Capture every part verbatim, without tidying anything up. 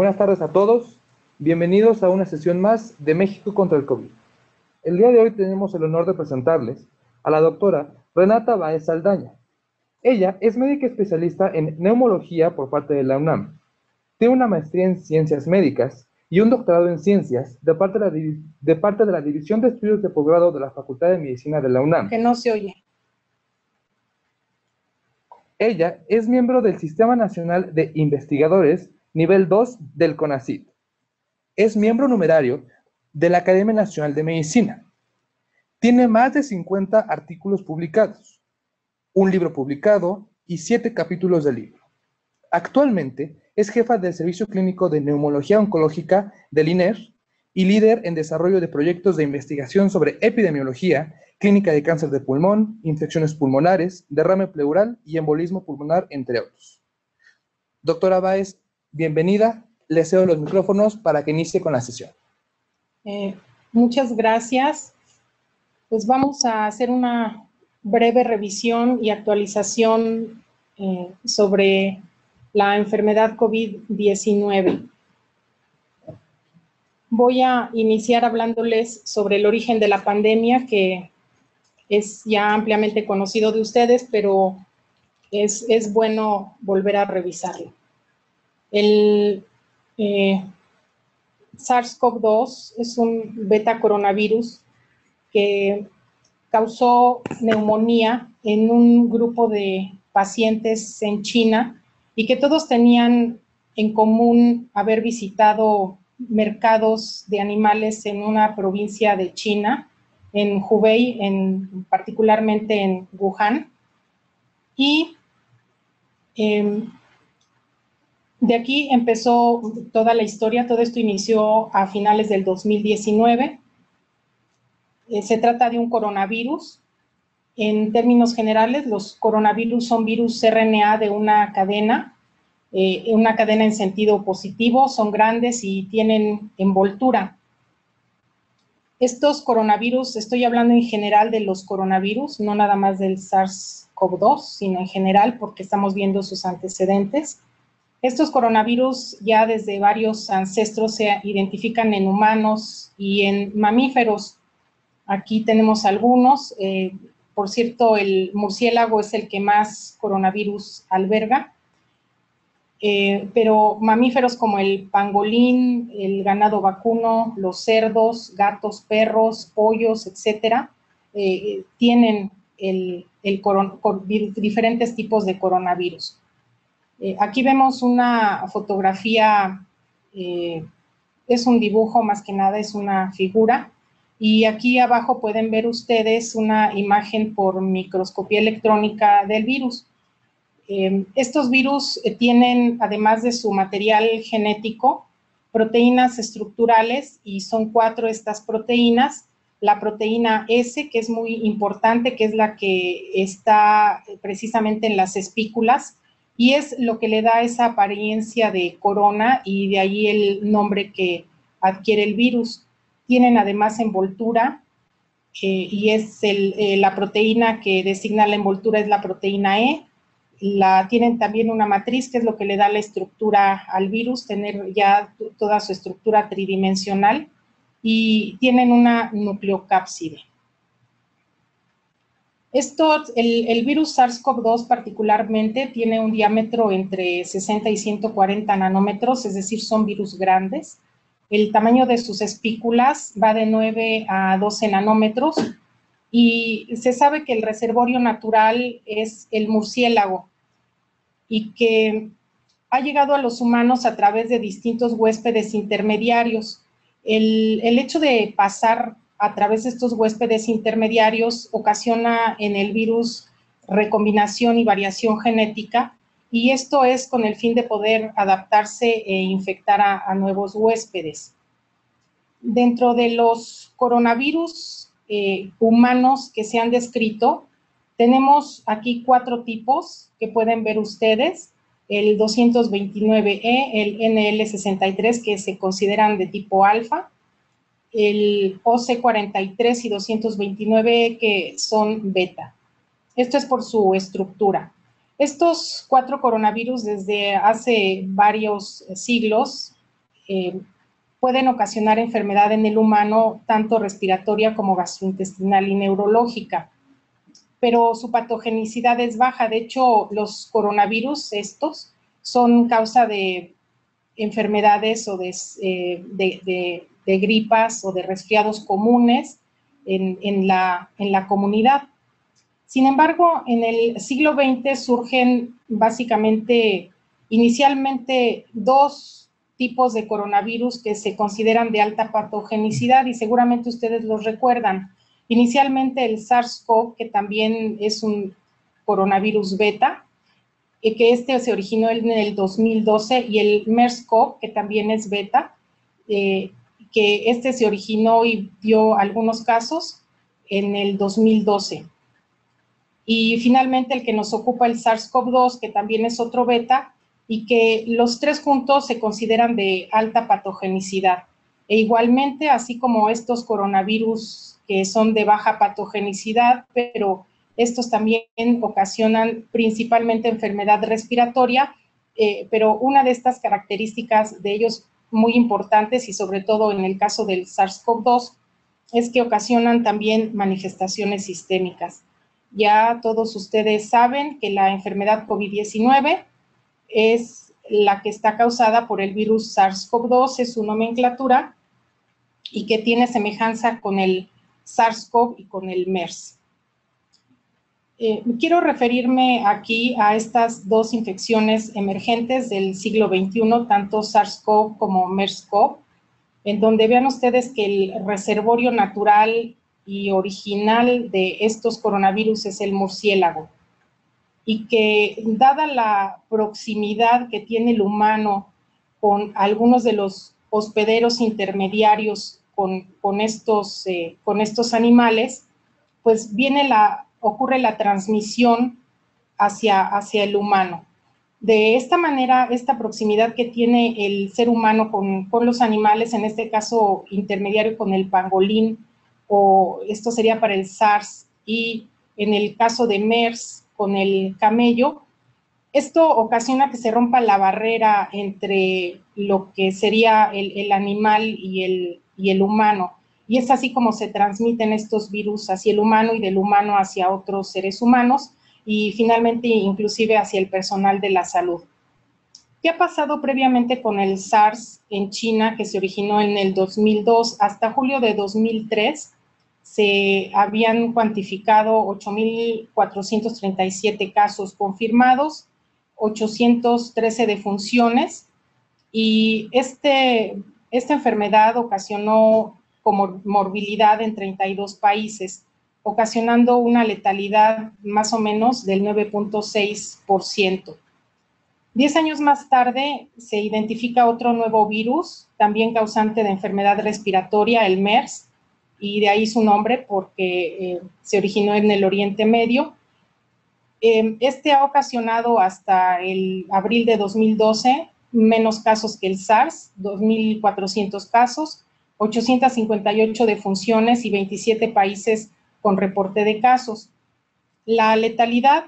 Buenas tardes a todos, bienvenidos a una sesión más de México contra el COVID. El día de hoy tenemos el honor de presentarles a la doctora Renata Báez Saldaña. Ella es médica especialista en neumología por parte de la UNAM. Tiene una maestría en ciencias médicas y un doctorado en ciencias de parte de la, de parte de la División de Estudios de Posgrado de la Facultad de Medicina de la UNAM. Que no se oye. Ella es miembro del Sistema Nacional de Investigadores Nivel dos del CONACYT. Es miembro numerario de la Academia Nacional de Medicina. Tiene más de cincuenta artículos publicados, un libro publicado y siete capítulos del libro. Actualmente es jefa del Servicio Clínico de Neumología Oncológica del I N E R y líder en desarrollo de proyectos de investigación sobre epidemiología, clínica de cáncer de pulmón, infecciones pulmonares, derrame pleural y embolismo pulmonar, entre otros. Doctora Báez, bienvenida. Le cedo los micrófonos para que inicie con la sesión. Eh, muchas gracias. Pues vamos a hacer una breve revisión y actualización eh, sobre la enfermedad COVID diecinueve. Voy a iniciar hablándoles sobre el origen de la pandemia, que es ya ampliamente conocido de ustedes, pero es, es bueno volver a revisarlo. El eh, SARS CoV dos es un beta coronavirus que causó neumonía en un grupo de pacientes en China y que todos tenían en común haber visitado mercados de animales en una provincia de China, en Hubei, en, particularmente en Wuhan. Y eh, de aquí empezó toda la historia. Todo esto inició a finales del dos mil diecinueve. Eh, se trata de un coronavirus. En términos generales, los coronavirus son virus R N A de una cadena, eh, una cadena en sentido positivo, son grandes y tienen envoltura. Estos coronavirus, estoy hablando en general de los coronavirus, no nada más del SARS CoV dos, sino en general porque estamos viendo sus antecedentes. Estos coronavirus ya desde varios ancestros se identifican en humanos y en mamíferos. Aquí tenemos algunos. Eh, por cierto, el murciélago es el que más coronavirus alberga. Eh, pero mamíferos como el pangolín, el ganado vacuno, los cerdos, gatos, perros, pollos, etcétera, eh, tienen el, el coron, diferentes tipos de coronavirus. Eh, aquí vemos una fotografía, eh, es un dibujo más que nada, es una figura, y aquí abajo pueden ver ustedes una imagen por microscopía electrónica del virus. Eh, estos virus eh, tienen, además de su material genético, proteínas estructurales, y son cuatro estas proteínas. La proteína S, que es muy importante, que es la que está precisamente en las espículas, y es lo que le da esa apariencia de corona, y de ahí el nombre que adquiere el virus. Tienen además envoltura, eh, y es el, eh, la proteína que designa la envoltura es la proteína E. La, tienen también una matriz, que es lo que le da la estructura al virus, tener ya toda su estructura tridimensional, y tienen una nucleocápside. Esto, el, el virus SARS CoV dos particularmente tiene un diámetro entre sesenta y ciento cuarenta nanómetros, es decir, son virus grandes. El tamaño de sus espículas va de nueve a doce nanómetros, y se sabe que el reservorio natural es el murciélago, y que ha llegado a los humanos a través de distintos huéspedes intermediarios. El, el hecho de pasar a través de estos huéspedes intermediarios ocasiona en el virus recombinación y variación genética, y esto es con el fin de poder adaptarse e infectar a, a nuevos huéspedes. Dentro de los coronavirus eh, humanos que se han descrito, tenemos aquí cuatro tipos que pueden ver ustedes: el doscientos veintinueve E, el N L sesenta y tres, que se consideran de tipo alfa, el O C cuarenta y tres y doscientos veintinueve E, que son beta. Esto es por su estructura. Estos cuatro coronavirus desde hace varios siglos eh, pueden ocasionar enfermedad en el humano, tanto respiratoria como gastrointestinal y neurológica, pero su patogenicidad es baja. De hecho, los coronavirus estos son causa de enfermedades o de, eh, de, de, de gripas o de resfriados comunes en, en, la, en la comunidad. Sin embargo, en el siglo veinte surgen básicamente, inicialmente, dos tipos de coronavirus que se consideran de alta patogenicidad y seguramente ustedes los recuerdan. Inicialmente el SARS-CoV, que también es un coronavirus beta, y que este se originó en el dos mil doce, y el MERS-CoV, que también es beta, eh, que este se originó y dio algunos casos en el dos mil doce. Y finalmente el que nos ocupa, el SARS-CoV dos, que también es otro beta, y que los tres juntos se consideran de alta patogenicidad. E igualmente, así como estos coronavirus que son de baja patogenicidad, pero estos también ocasionan principalmente enfermedad respiratoria, eh, pero una de estas características de ellos muy importantes, y sobre todo en el caso del SARS-CoV dos, es que ocasionan también manifestaciones sistémicas. Ya todos ustedes saben que la enfermedad COVID diecinueve es la que está causada por el virus SARS-CoV dos, es su nomenclatura, y que tiene semejanza con el SARS-CoV y con el MERS. Eh, quiero referirme aquí a estas dos infecciones emergentes del siglo veintiuno, tanto SARS-CoV como MERS-CoV, en donde vean ustedes que el reservorio natural y original de estos coronavirus es el murciélago, y que dada la proximidad que tiene el humano con algunos de los hospederos intermediarios con, con, estos, eh, con estos animales, pues viene la, ocurre la transmisión hacia, hacia el humano. De esta manera, esta proximidad que tiene el ser humano con, con los animales, en este caso intermediario con el pangolín, o esto sería para el SARS, y en el caso de MERS con el camello, esto ocasiona que se rompa la barrera entre lo que sería el, el animal y el, y el humano, y es así como se transmiten estos virus hacia el humano y del humano hacia otros seres humanos, y finalmente inclusive hacia el personal de la salud. ¿Qué ha pasado previamente con el SARS en China, que se originó en el dos mil dos? Hasta julio de dos mil tres se habían cuantificado ocho mil cuatrocientos treinta y siete casos confirmados, ochocientas trece defunciones, y este, esta enfermedad ocasionó comorbilidad en treinta y dos países, ocasionando una letalidad más o menos del nueve punto seis por ciento. Diez años más tarde se identifica otro nuevo virus, también causante de enfermedad respiratoria, el MERS, y de ahí su nombre porque eh, se originó en el Oriente Medio. Eh, este ha ocasionado hasta el abril de dos mil doce menos casos que el SARS, dos mil cuatrocientos casos, ochocientas cincuenta y ocho defunciones y veintisiete países con reporte de casos. La letalidad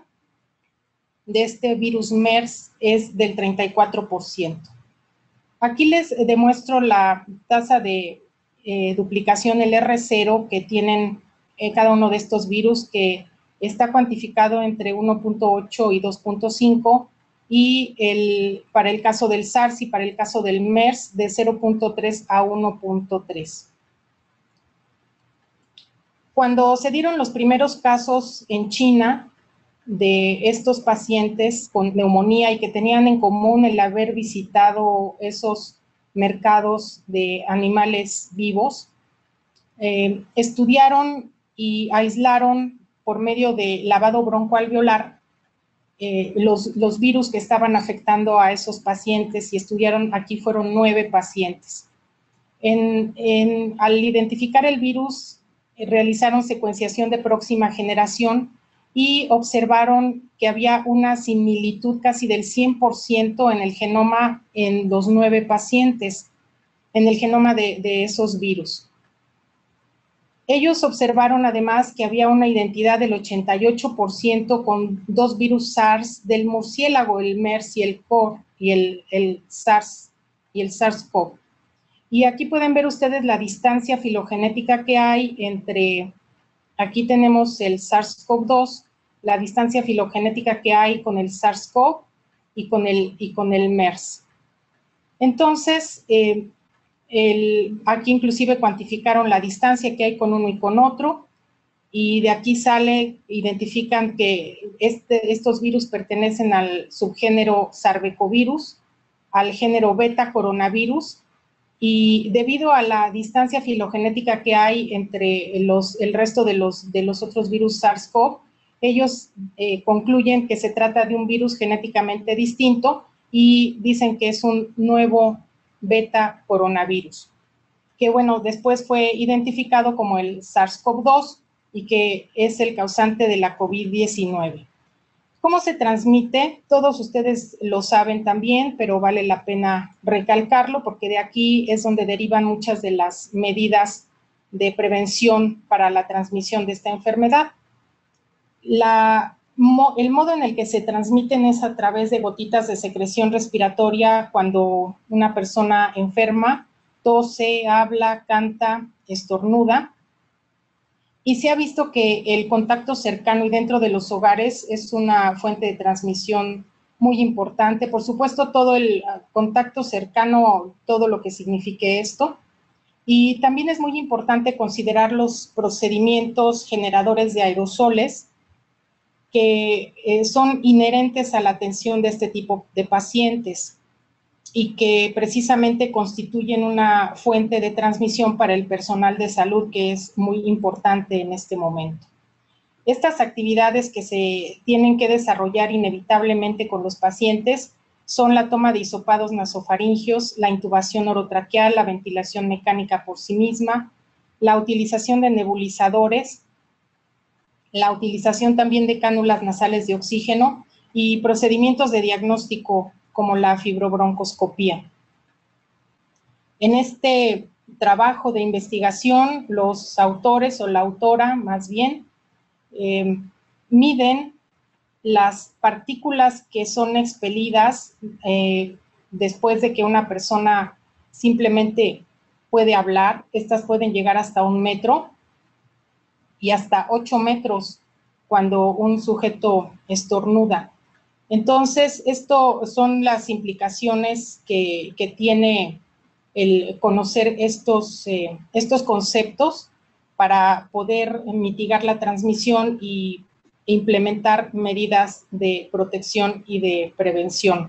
de este virus MERS es del treinta y cuatro por ciento. Aquí les demuestro la tasa de eh, duplicación, el R cero, que tienen eh, cada uno de estos virus, que está cuantificado entre uno punto ocho y dos punto cinco, y el, para el caso del SARS y para el caso del MERS de cero punto tres a uno punto tres. Cuando se dieron los primeros casos en China de estos pacientes con neumonía y que tenían en común el haber visitado esos mercados de animales vivos, eh, estudiaron y aislaron por medio de lavado broncoalveolar eh, los, los virus que estaban afectando a esos pacientes, y estudiaron, aquí fueron nueve pacientes. En, en, al identificar el virus, eh, realizaron secuenciación de próxima generación y observaron que había una similitud casi del cien por ciento en el genoma en los nueve pacientes, en el genoma de, de esos virus. Ellos observaron además que había una identidad del ochenta y ocho por ciento con dos virus SARS del murciélago, el MERS y el CoV, y el, el SARS y el SARS-CoV. Y aquí pueden ver ustedes la distancia filogenética que hay entre, aquí tenemos el SARS CoV dos, la distancia filogenética que hay con el SARS-CoV y con el, y con el MERS. Entonces, eh, el, aquí inclusive cuantificaron la distancia que hay con uno y con otro, y de aquí sale, identifican que este, estos virus pertenecen al subgénero Sarbecovirus, al género beta coronavirus, y debido a la distancia filogenética que hay entre los, el resto de los, de los otros virus SARS-CoV, ellos eh, concluyen que se trata de un virus genéticamente distinto y dicen que es un nuevo beta coronavirus, que bueno, después fue identificado como el SARS CoV dos y que es el causante de la COVID diecinueve. ¿Cómo se transmite? Todos ustedes lo saben también, pero vale la pena recalcarlo porque de aquí es donde derivan muchas de las medidas de prevención para la transmisión de esta enfermedad. La, el modo en el que se transmiten es a través de gotitas de secreción respiratoria cuando una persona enferma tose, habla, canta, estornuda. Y se ha visto que el contacto cercano y dentro de los hogares es una fuente de transmisión muy importante. Por supuesto, todo el contacto cercano, todo lo que signifique esto. Y también es muy importante considerar los procedimientos generadores de aerosoles que eh, son inherentes a la atención de este tipo de pacientes y que precisamente constituyen una fuente de transmisión para el personal de salud que es muy importante en este momento. Estas actividades que se tienen que desarrollar inevitablemente con los pacientes son la toma de hisopados nasofaringios, la intubación orotraqueal, la ventilación mecánica por sí misma, la utilización de nebulizadores, la utilización también de cánulas nasales de oxígeno y procedimientos de diagnóstico como la fibrobroncoscopía. En este trabajo de investigación, los autores o la autora, más bien, eh, miden las partículas que son expelidas eh, después de que una persona simplemente puede hablar. Estas pueden llegar hasta un metro y hasta ocho metros cuando un sujeto estornuda. Entonces, esto son las implicaciones que, que tiene el conocer estos, eh, estos conceptos para poder mitigar la transmisión y implementar medidas de protección y de prevención.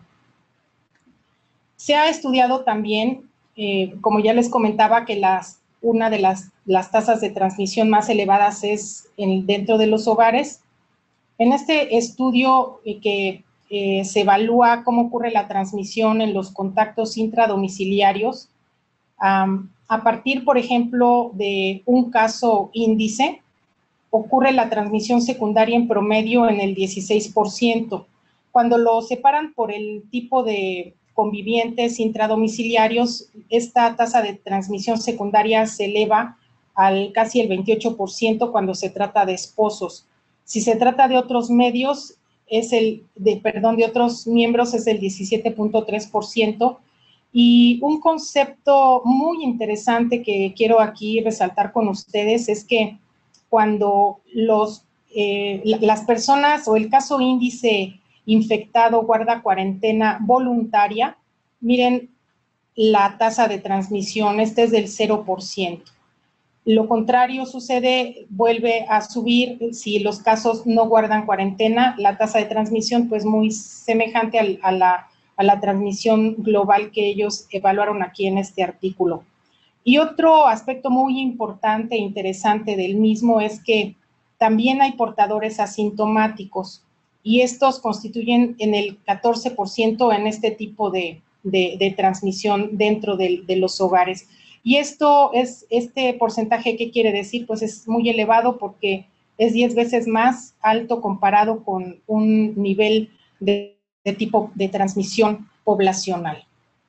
Se ha estudiado también, eh, como ya les comentaba, que las, una de las, las tasas de transmisión más elevadas es en, dentro de los hogares. En este estudio eh, que eh, se evalúa cómo ocurre la transmisión en los contactos intradomiciliarios, um, a partir, por ejemplo, de un caso índice, ocurre la transmisión secundaria en promedio en el dieciséis por ciento. Cuando lo separan por el tipo de convivientes intradomiciliarios, esta tasa de transmisión secundaria se eleva al casi el veintiocho por ciento cuando se trata de esposos. Si se trata de otros medios, es el, de, perdón, de otros miembros es el diecisiete punto tres por ciento. Y un concepto muy interesante que quiero aquí resaltar con ustedes es que cuando los, eh, las personas o el caso índice infectado guarda cuarentena voluntaria, miren la tasa de transmisión, este es del cero por ciento. Lo contrario sucede, vuelve a subir si los casos no guardan cuarentena, la tasa de transmisión pues muy semejante al, a, la, a la transmisión global que ellos evaluaron aquí en este artículo. Y otro aspecto muy importante e interesante del mismo es que también hay portadores asintomáticos y estos constituyen en el catorce por ciento en este tipo de, de, de transmisión dentro de, de los hogares. Y esto es, este porcentaje, ¿qué quiere decir? Pues es muy elevado porque es diez veces más alto comparado con un nivel de, de tipo de transmisión poblacional.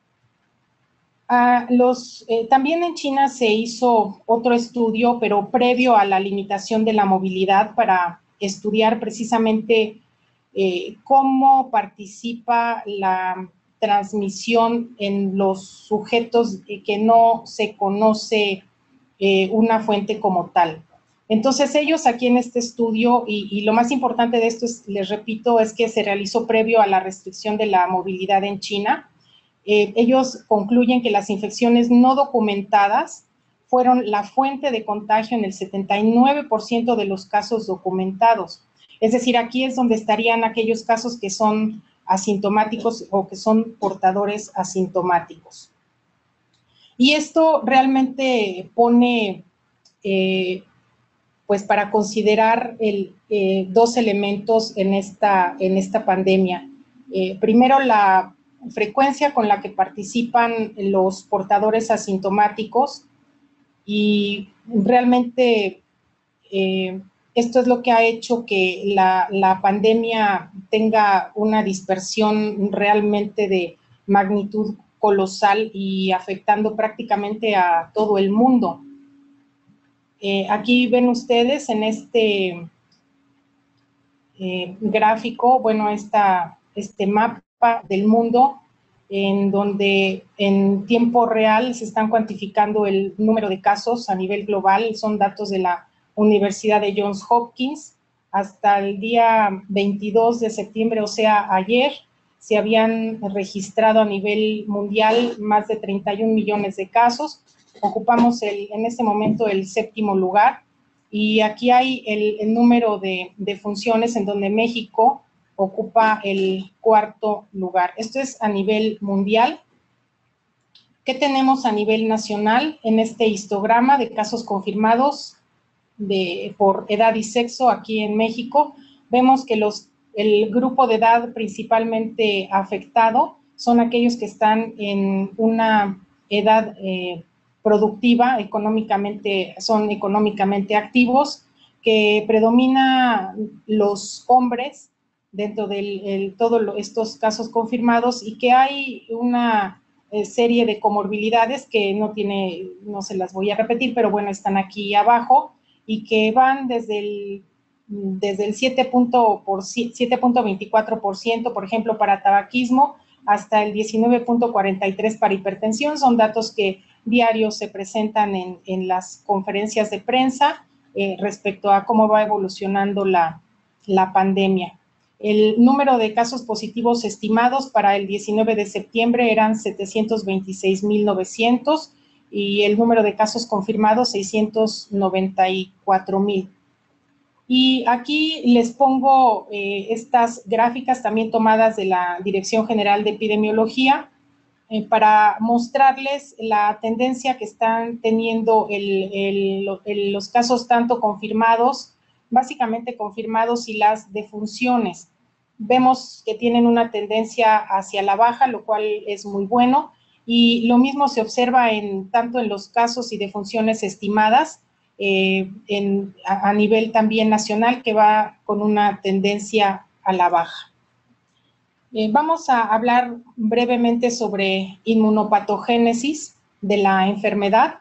Ah, los, eh, también en China se hizo otro estudio, pero previo a la limitación de la movilidad para estudiar precisamente eh, cómo participa la transmisión en los sujetos que no se conoce eh, una fuente como tal. Entonces ellos aquí en este estudio, y, y lo más importante de esto, es, les repito, es que se realizó previo a la restricción de la movilidad en China. Eh, ellos concluyen que las infecciones no documentadas fueron la fuente de contagio en el setenta y nueve por ciento de los casos documentados. Es decir, aquí es donde estarían aquellos casos que son asintomáticos o que son portadores asintomáticos. Y esto realmente pone, eh, pues para considerar el, eh, dos elementos en esta, en esta pandemia. Eh, primero, la frecuencia con la que participan los portadores asintomáticos, y realmente eh, esto es lo que ha hecho que la, la pandemia tenga una dispersión realmente de magnitud colosal y afectando prácticamente a todo el mundo. Eh, aquí ven ustedes en este eh, gráfico, bueno, esta, este mapa del mundo, en donde en tiempo real se están cuantificando el número de casos a nivel global. Son datos de la Universidad de Johns Hopkins. Hasta el día veintidós de septiembre, o sea, ayer, se habían registrado a nivel mundial más de treinta y un millones de casos. Ocupamos el, en este momento el séptimo lugar, y aquí hay el, el número de, de funciones en donde México ocupa el cuarto lugar. Esto es a nivel mundial. ¿Qué tenemos a nivel nacional en este histograma de casos confirmados de, por edad y sexo aquí en México? Vemos que los, el grupo de edad principalmente afectado son aquellos que están en una edad eh, productiva, económicamente, son económicamente activos, que predomina los hombres dentro de todos estos casos confirmados, y que hay una eh, serie de comorbilidades que no tiene, no se las voy a repetir, pero bueno, están aquí abajo, y que van desde el, desde el siete punto veinticuatro por ciento, por ejemplo, para tabaquismo, hasta el diecinueve punto cuarenta y tres por ciento para hipertensión. Son datos que diarios se presentan en, en las conferencias de prensa eh, respecto a cómo va evolucionando la, la pandemia. El número de casos positivos estimados para el diecinueve de septiembre eran setecientos veintiséis mil novecientos, y el número de casos confirmados seiscientos noventa y cuatro mil. Y aquí les pongo eh, estas gráficas también tomadas de la Dirección General de Epidemiología eh, para mostrarles la tendencia que están teniendo el, el, el, los casos tanto confirmados, básicamente confirmados, y las defunciones. Vemos que tienen una tendencia hacia la baja, lo cual es muy bueno, y lo mismo se observa en, tanto en los casos y defunciones estimadas, eh, en, a, a nivel también nacional, que va con una tendencia a la baja. Eh, vamos a hablar brevemente sobre inmunopatogénesis de la enfermedad.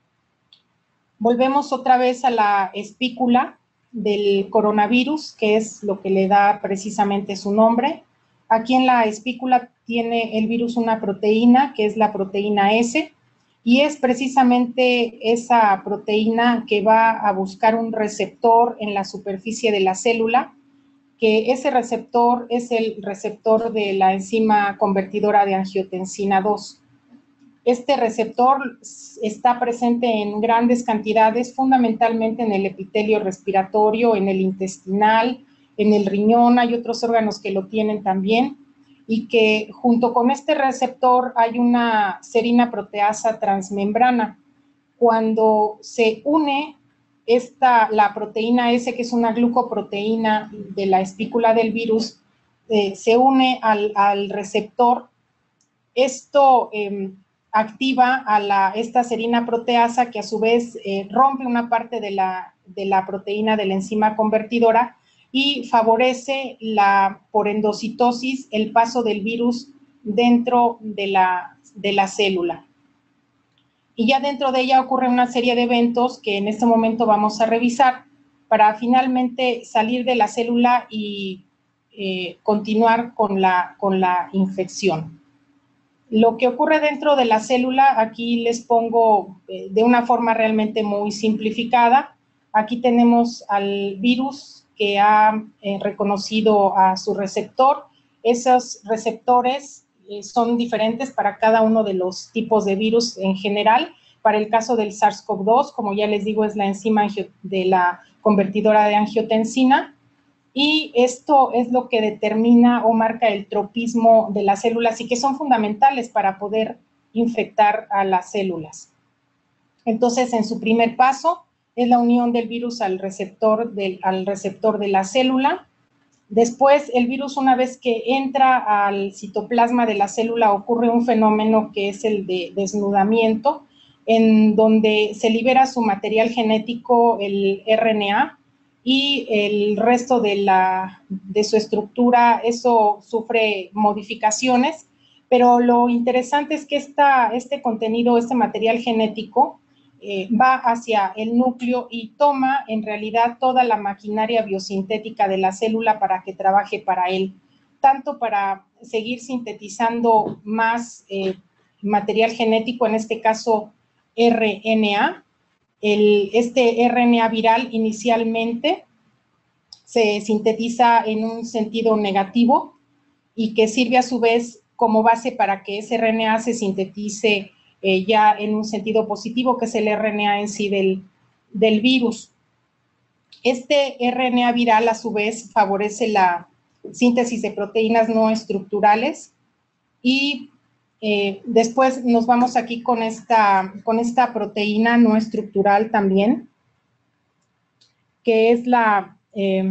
Volvemos otra vez a la espícula del coronavirus, que es lo que le da precisamente su nombre. Aquí en la espícula tiene el virus una proteína, que es la proteína S, y es precisamente esa proteína que va a buscar un receptor en la superficie de la célula, que ese receptor es el receptor de la enzima convertidora de angiotensina dos. Este receptor está presente en grandes cantidades, fundamentalmente en el epitelio respiratorio, en el intestinal, en el riñón. Hay otros órganos que lo tienen también, y que junto con este receptor hay una serina proteasa transmembrana. Cuando se une esta, la proteína S, que es una glucoproteína de la espícula del virus, eh, se une al, al receptor, esto eh, activa a la, esta serina proteasa, que a su vez eh, rompe una parte de la, de la proteína de la enzima convertidora, y favorece la, por endocitosis, el paso del virus dentro de la, de la célula. Y ya dentro de ella ocurre una serie de eventos que en este momento vamos a revisar para finalmente salir de la célula y eh, continuar con la, con la infección. Lo que ocurre dentro de la célula, aquí les pongo eh, de una forma realmente muy simplificada. Aquí tenemos al virus que ha eh, reconocido a su receptor. Esos receptores eh, son diferentes para cada uno de los tipos de virus en general. Para el caso del SARS CoV dos, como ya les digo, es la enzima de la convertidora de angiotensina. Y esto es lo que determina o marca el tropismo de las células y que son fundamentales para poder infectar a las células. Entonces, en su primer paso, es la unión del virus al receptor, del, al receptor de la célula. Después, el virus, una vez que entra al citoplasma de la célula, ocurre un fenómeno que es el de desnudamiento, en donde se libera su material genético, el R N A, y el resto de, la, de su estructura, eso sufre modificaciones, pero lo interesante es que esta, este contenido, este material genético, eh, va hacia el núcleo y toma en realidad toda la maquinaria biosintética de la célula para que trabaje para él, tanto para seguir sintetizando más eh, material genético, en este caso R N A. El, este R N A viral inicialmente se sintetiza en un sentido negativo y que sirve a su vez como base para que ese R N A se sintetice eh, ya en un sentido positivo, que es el R N A en sí del, del virus. Este R N A viral a su vez favorece la síntesis de proteínas no estructurales y Eh, después nos vamos aquí con esta, con esta proteína no estructural también, que es la, eh,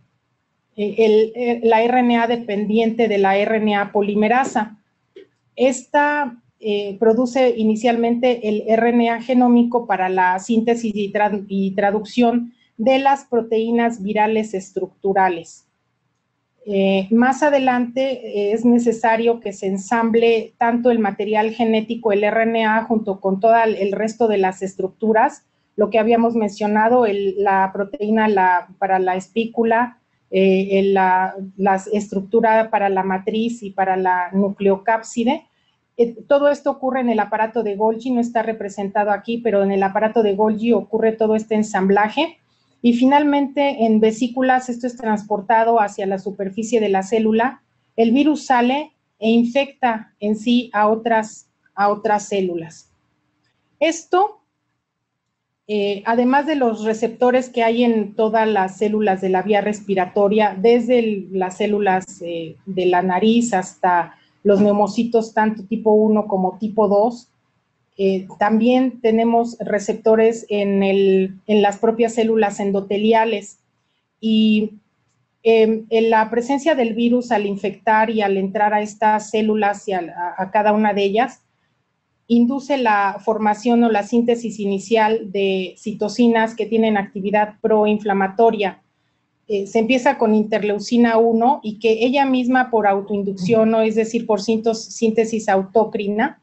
el, el, la R N A dependiente de la R N A polimerasa. Esta eh, produce inicialmente el R N A genómico para la síntesis y, trad y traducción de las proteínas virales estructurales. Eh, más adelante eh, es necesario que se ensamble tanto el material genético, el R N A, junto con todo el resto de las estructuras, lo que habíamos mencionado, el, la proteína la, para la espícula, eh, el, la, la estructura para la matriz y para la nucleocápside. Eh, todo esto ocurre en el aparato de Golgi, no está representado aquí, pero en el aparato de Golgi ocurre todo este ensamblaje. Y finalmente, en vesículas, esto es transportado hacia la superficie de la célula, el virus sale e infecta en sí a otras, a otras células. Esto, eh, además de los receptores que hay en todas las células de la vía respiratoria, desde el, las células eh, de la nariz hasta los neumocitos, tanto tipo uno como tipo dos, Eh, también tenemos receptores en, el, en las propias células endoteliales y eh, en la presencia del virus al infectar y al entrar a estas células y a, a, a cada una de ellas, induce la formación o la síntesis inicial de citocinas que tienen actividad proinflamatoria. Eh, se empieza con interleucina uno y que ella misma por autoinducción, o es decir, por síntesis autócrina,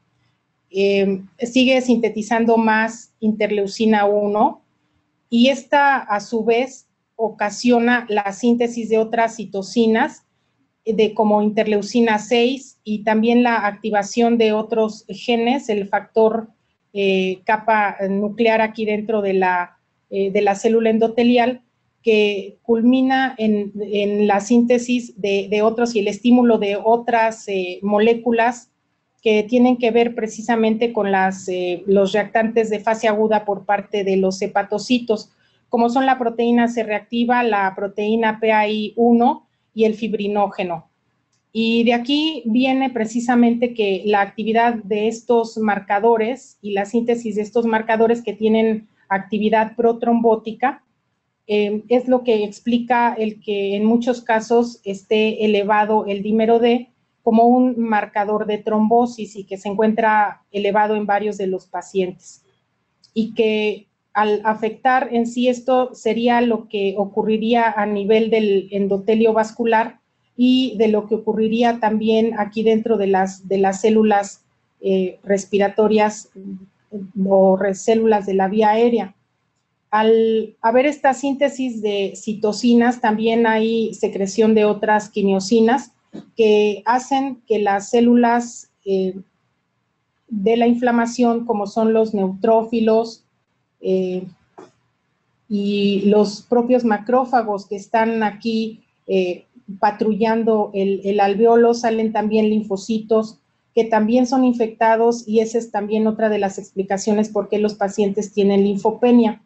Eh, sigue sintetizando más interleucina uno y esta a su vez ocasiona la síntesis de otras citocinas de como interleucina seis y también la activación de otros genes, el factor eh, capa nuclear aquí dentro de la, eh, de la célula endotelial, que culmina en, en la síntesis de, de otros y el estímulo de otras eh, moléculas que tienen que ver precisamente con las, eh, los reactantes de fase aguda por parte de los hepatocitos, como son la proteína C reactiva, la proteína P A I uno y el fibrinógeno. Y de aquí viene precisamente que la actividad de estos marcadores y la síntesis de estos marcadores que tienen actividad protrombótica eh, es lo que explica el que en muchos casos esté elevado el dímero D como un marcador de trombosis y que se encuentra elevado en varios de los pacientes. Y que al afectar en sí esto sería lo que ocurriría a nivel del endotelio vascular y de lo que ocurriría también aquí dentro de las, de las células eh, respiratorias o células de la vía aérea. Al haber esta síntesis de citocinas, también hay secreción de otras quimiosinas que hacen que las células eh, de la inflamación, como son los neutrófilos eh, y los propios macrófagos que están aquí eh, patrullando el, el alveolo. Salen también linfocitos que también son infectados, y esa es también otra de las explicaciones por qué los pacientes tienen linfopenia.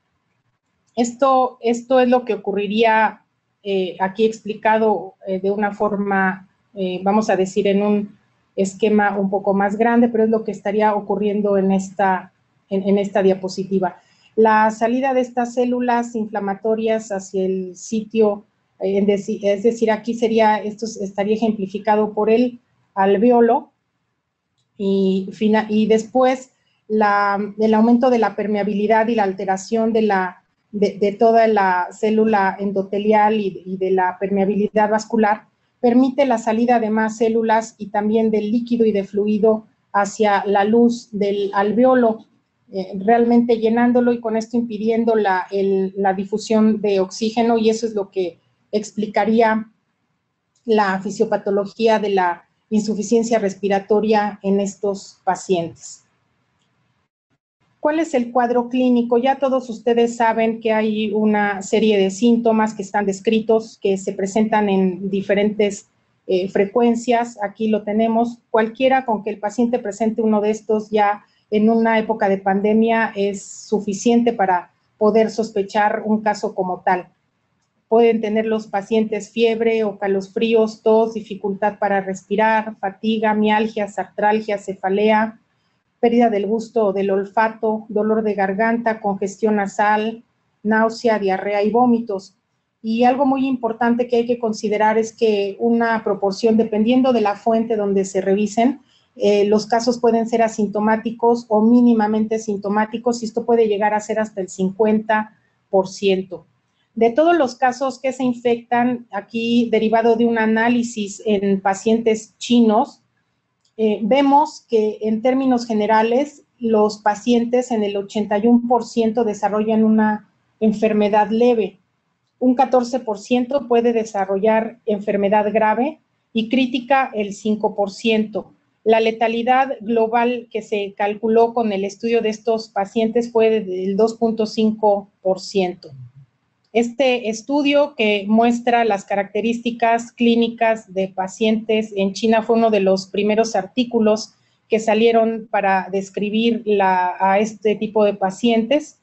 Esto, esto es lo que ocurriría eh, aquí explicado eh, de una forma, eh, vamos a decir, en un esquema un poco más grande, pero es lo que estaría ocurriendo en esta, en, en esta diapositiva. La salida de estas células inflamatorias hacia el sitio, eh, en deci es decir, aquí sería, esto estaría ejemplificado por el alveolo, y, fina, y después la, el aumento de la permeabilidad y la alteración de, la, de, de toda la célula endotelial y, y de la permeabilidad vascular permite la salida de más células y también del líquido y de fluido hacia la luz del alveolo, eh, realmente llenándolo y con esto impidiendo la, el, la difusión de oxígeno, y eso es lo que explicaría la fisiopatología de la insuficiencia respiratoria en estos pacientes. ¿Cuál es el cuadro clínico? Ya todos ustedes saben que hay una serie de síntomas que están descritos, que se presentan en diferentes eh, frecuencias. Aquí lo tenemos. Cualquiera con que el paciente presente uno de estos ya en una época de pandemia es suficiente para poder sospechar un caso como tal. Pueden tener los pacientes fiebre o calosfríos, tos, dificultad para respirar, fatiga, mialgias, artralgia, cefalea, pérdida del gusto o del olfato, dolor de garganta, congestión nasal, náusea, diarrea y vómitos. Y algo muy importante que hay que considerar es que una proporción, dependiendo de la fuente donde se revisen, eh, los casos pueden ser asintomáticos o mínimamente sintomáticos, y esto puede llegar a ser hasta el cincuenta por ciento. De todos los casos que se infectan, aquí derivado de un análisis en pacientes chinos, Eh, vemos que en términos generales los pacientes en el ochenta y uno por ciento desarrollan una enfermedad leve, un catorce por ciento puede desarrollar enfermedad grave y crítica el cinco por ciento. La letalidad global que se calculó con el estudio de estos pacientes fue del dos punto cinco por ciento. Este estudio, que muestra las características clínicas de pacientes en China, fue uno de los primeros artículos que salieron para describir la, a este tipo de pacientes.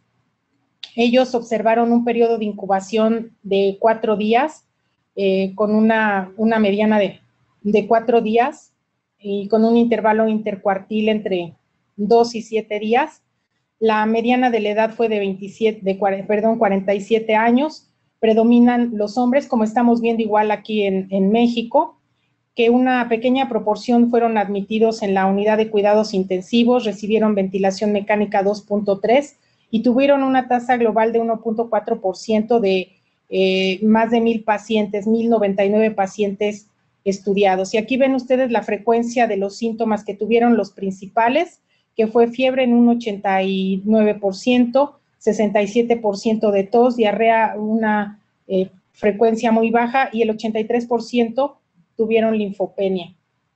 Ellos observaron un periodo de incubación de cuatro días, eh, con una, una mediana de, de cuatro días y con un intervalo intercuartil entre dos y siete días. La mediana de la edad fue de, veintisiete, de perdón, cuarenta y siete años. Predominan los hombres, como estamos viendo igual aquí en, en México, que una pequeña proporción fueron admitidos en la unidad de cuidados intensivos, recibieron ventilación mecánica dos punto tres y tuvieron una tasa global de uno punto cuatro por ciento de eh, más de mil pacientes, mil noventa y nueve pacientes estudiados. Y aquí ven ustedes la frecuencia de los síntomas que tuvieron los principales, que fue fiebre en un ochenta y nueve por ciento, sesenta y siete por ciento de tos, diarrea una eh, frecuencia muy baja, y el ochenta y tres por ciento tuvieron linfopenia.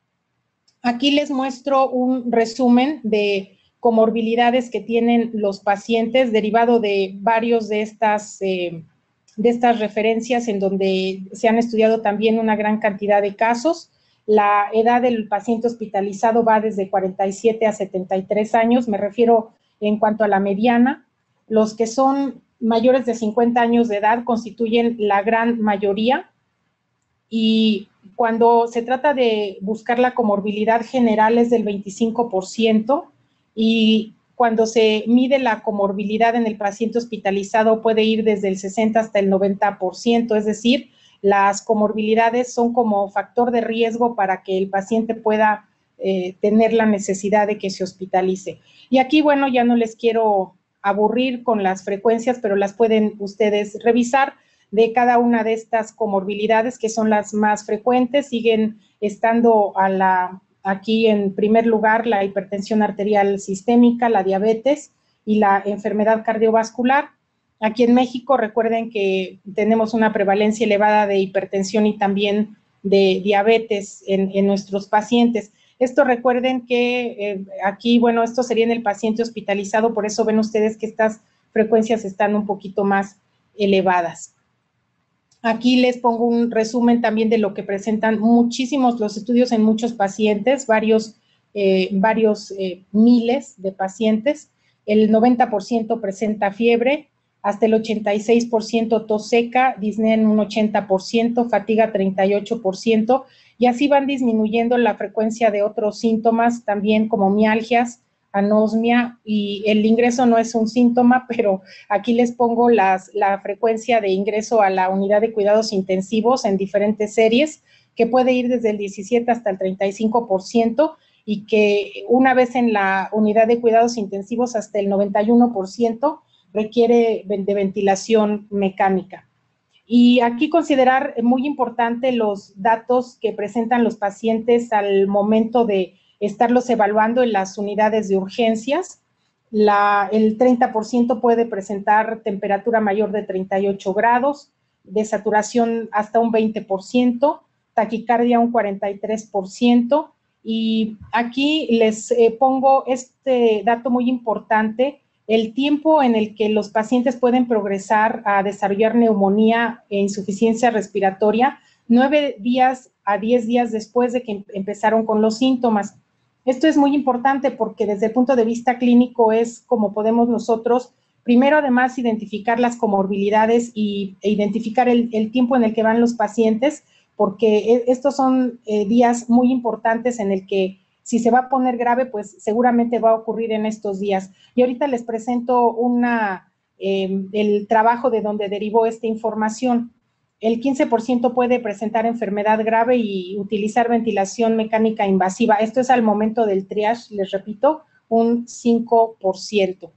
Aquí les muestro un resumen de comorbilidades que tienen los pacientes derivado de varios de estas, eh, de estas referencias, en donde se han estudiado también una gran cantidad de casos. La edad del paciente hospitalizado va desde cuarenta y siete a setenta y tres años, me refiero en cuanto a la mediana. Los que son mayores de cincuenta años de edad constituyen la gran mayoría, y cuando se trata de buscar la comorbilidad general es del veinticinco por ciento, y cuando se mide la comorbilidad en el paciente hospitalizado puede ir desde el sesenta hasta el noventa por ciento, es decir, las comorbilidades son como factor de riesgo para que el paciente pueda eh, tener la necesidad de que se hospitalice. Y aquí, bueno, ya no les quiero aburrir con las frecuencias, pero las pueden ustedes revisar de cada una de estas comorbilidades, que son las más frecuentes. Siguen estando a la, aquí en primer lugar la hipertensión arterial sistémica, la diabetes y la enfermedad cardiovascular. Aquí en México, recuerden que tenemos una prevalencia elevada de hipertensión y también de diabetes en, en nuestros pacientes. Esto recuerden que eh, aquí, bueno, esto sería en el paciente hospitalizado, por eso ven ustedes que estas frecuencias están un poquito más elevadas. Aquí les pongo un resumen también de lo que presentan muchísimos los estudios en muchos pacientes, varios, eh, varios eh, miles de pacientes. El noventa por ciento presenta fiebre, hasta el ochenta y seis por ciento tos seca, disnea en un ochenta por ciento, fatiga treinta y ocho por ciento, y así van disminuyendo la frecuencia de otros síntomas, también como mialgias, anosmia, y el ingreso no es un síntoma, pero aquí les pongo las, la frecuencia de ingreso a la unidad de cuidados intensivos en diferentes series, que puede ir desde el diecisiete hasta el treinta y cinco por ciento, y que una vez en la unidad de cuidados intensivos hasta el noventa y uno por ciento requiere de ventilación mecánica. Y aquí considerar muy importante los datos que presentan los pacientes al momento de estarlos evaluando en las unidades de urgencias. La, el treinta por ciento puede presentar temperatura mayor de treinta y ocho grados, de saturación hasta un veinte por ciento, taquicardia un cuarenta y tres por ciento. Y aquí les eh, pongo este dato muy importante, el tiempo en el que los pacientes pueden progresar a desarrollar neumonía e insuficiencia respiratoria, nueve días a diez días después de que empezaron con los síntomas. Esto es muy importante porque desde el punto de vista clínico es como podemos nosotros, primero además identificar las comorbilidades y, e identificar el, el tiempo en el que van los pacientes, porque estos son eh, días muy importantes en el que si se va a poner grave, pues seguramente va a ocurrir en estos días. Y ahorita les presento una, eh, el trabajo de donde derivó esta información. El quince por ciento puede presentar enfermedad grave y utilizar ventilación mecánica invasiva. Esto es al momento del triage, les repito, un cinco por ciento.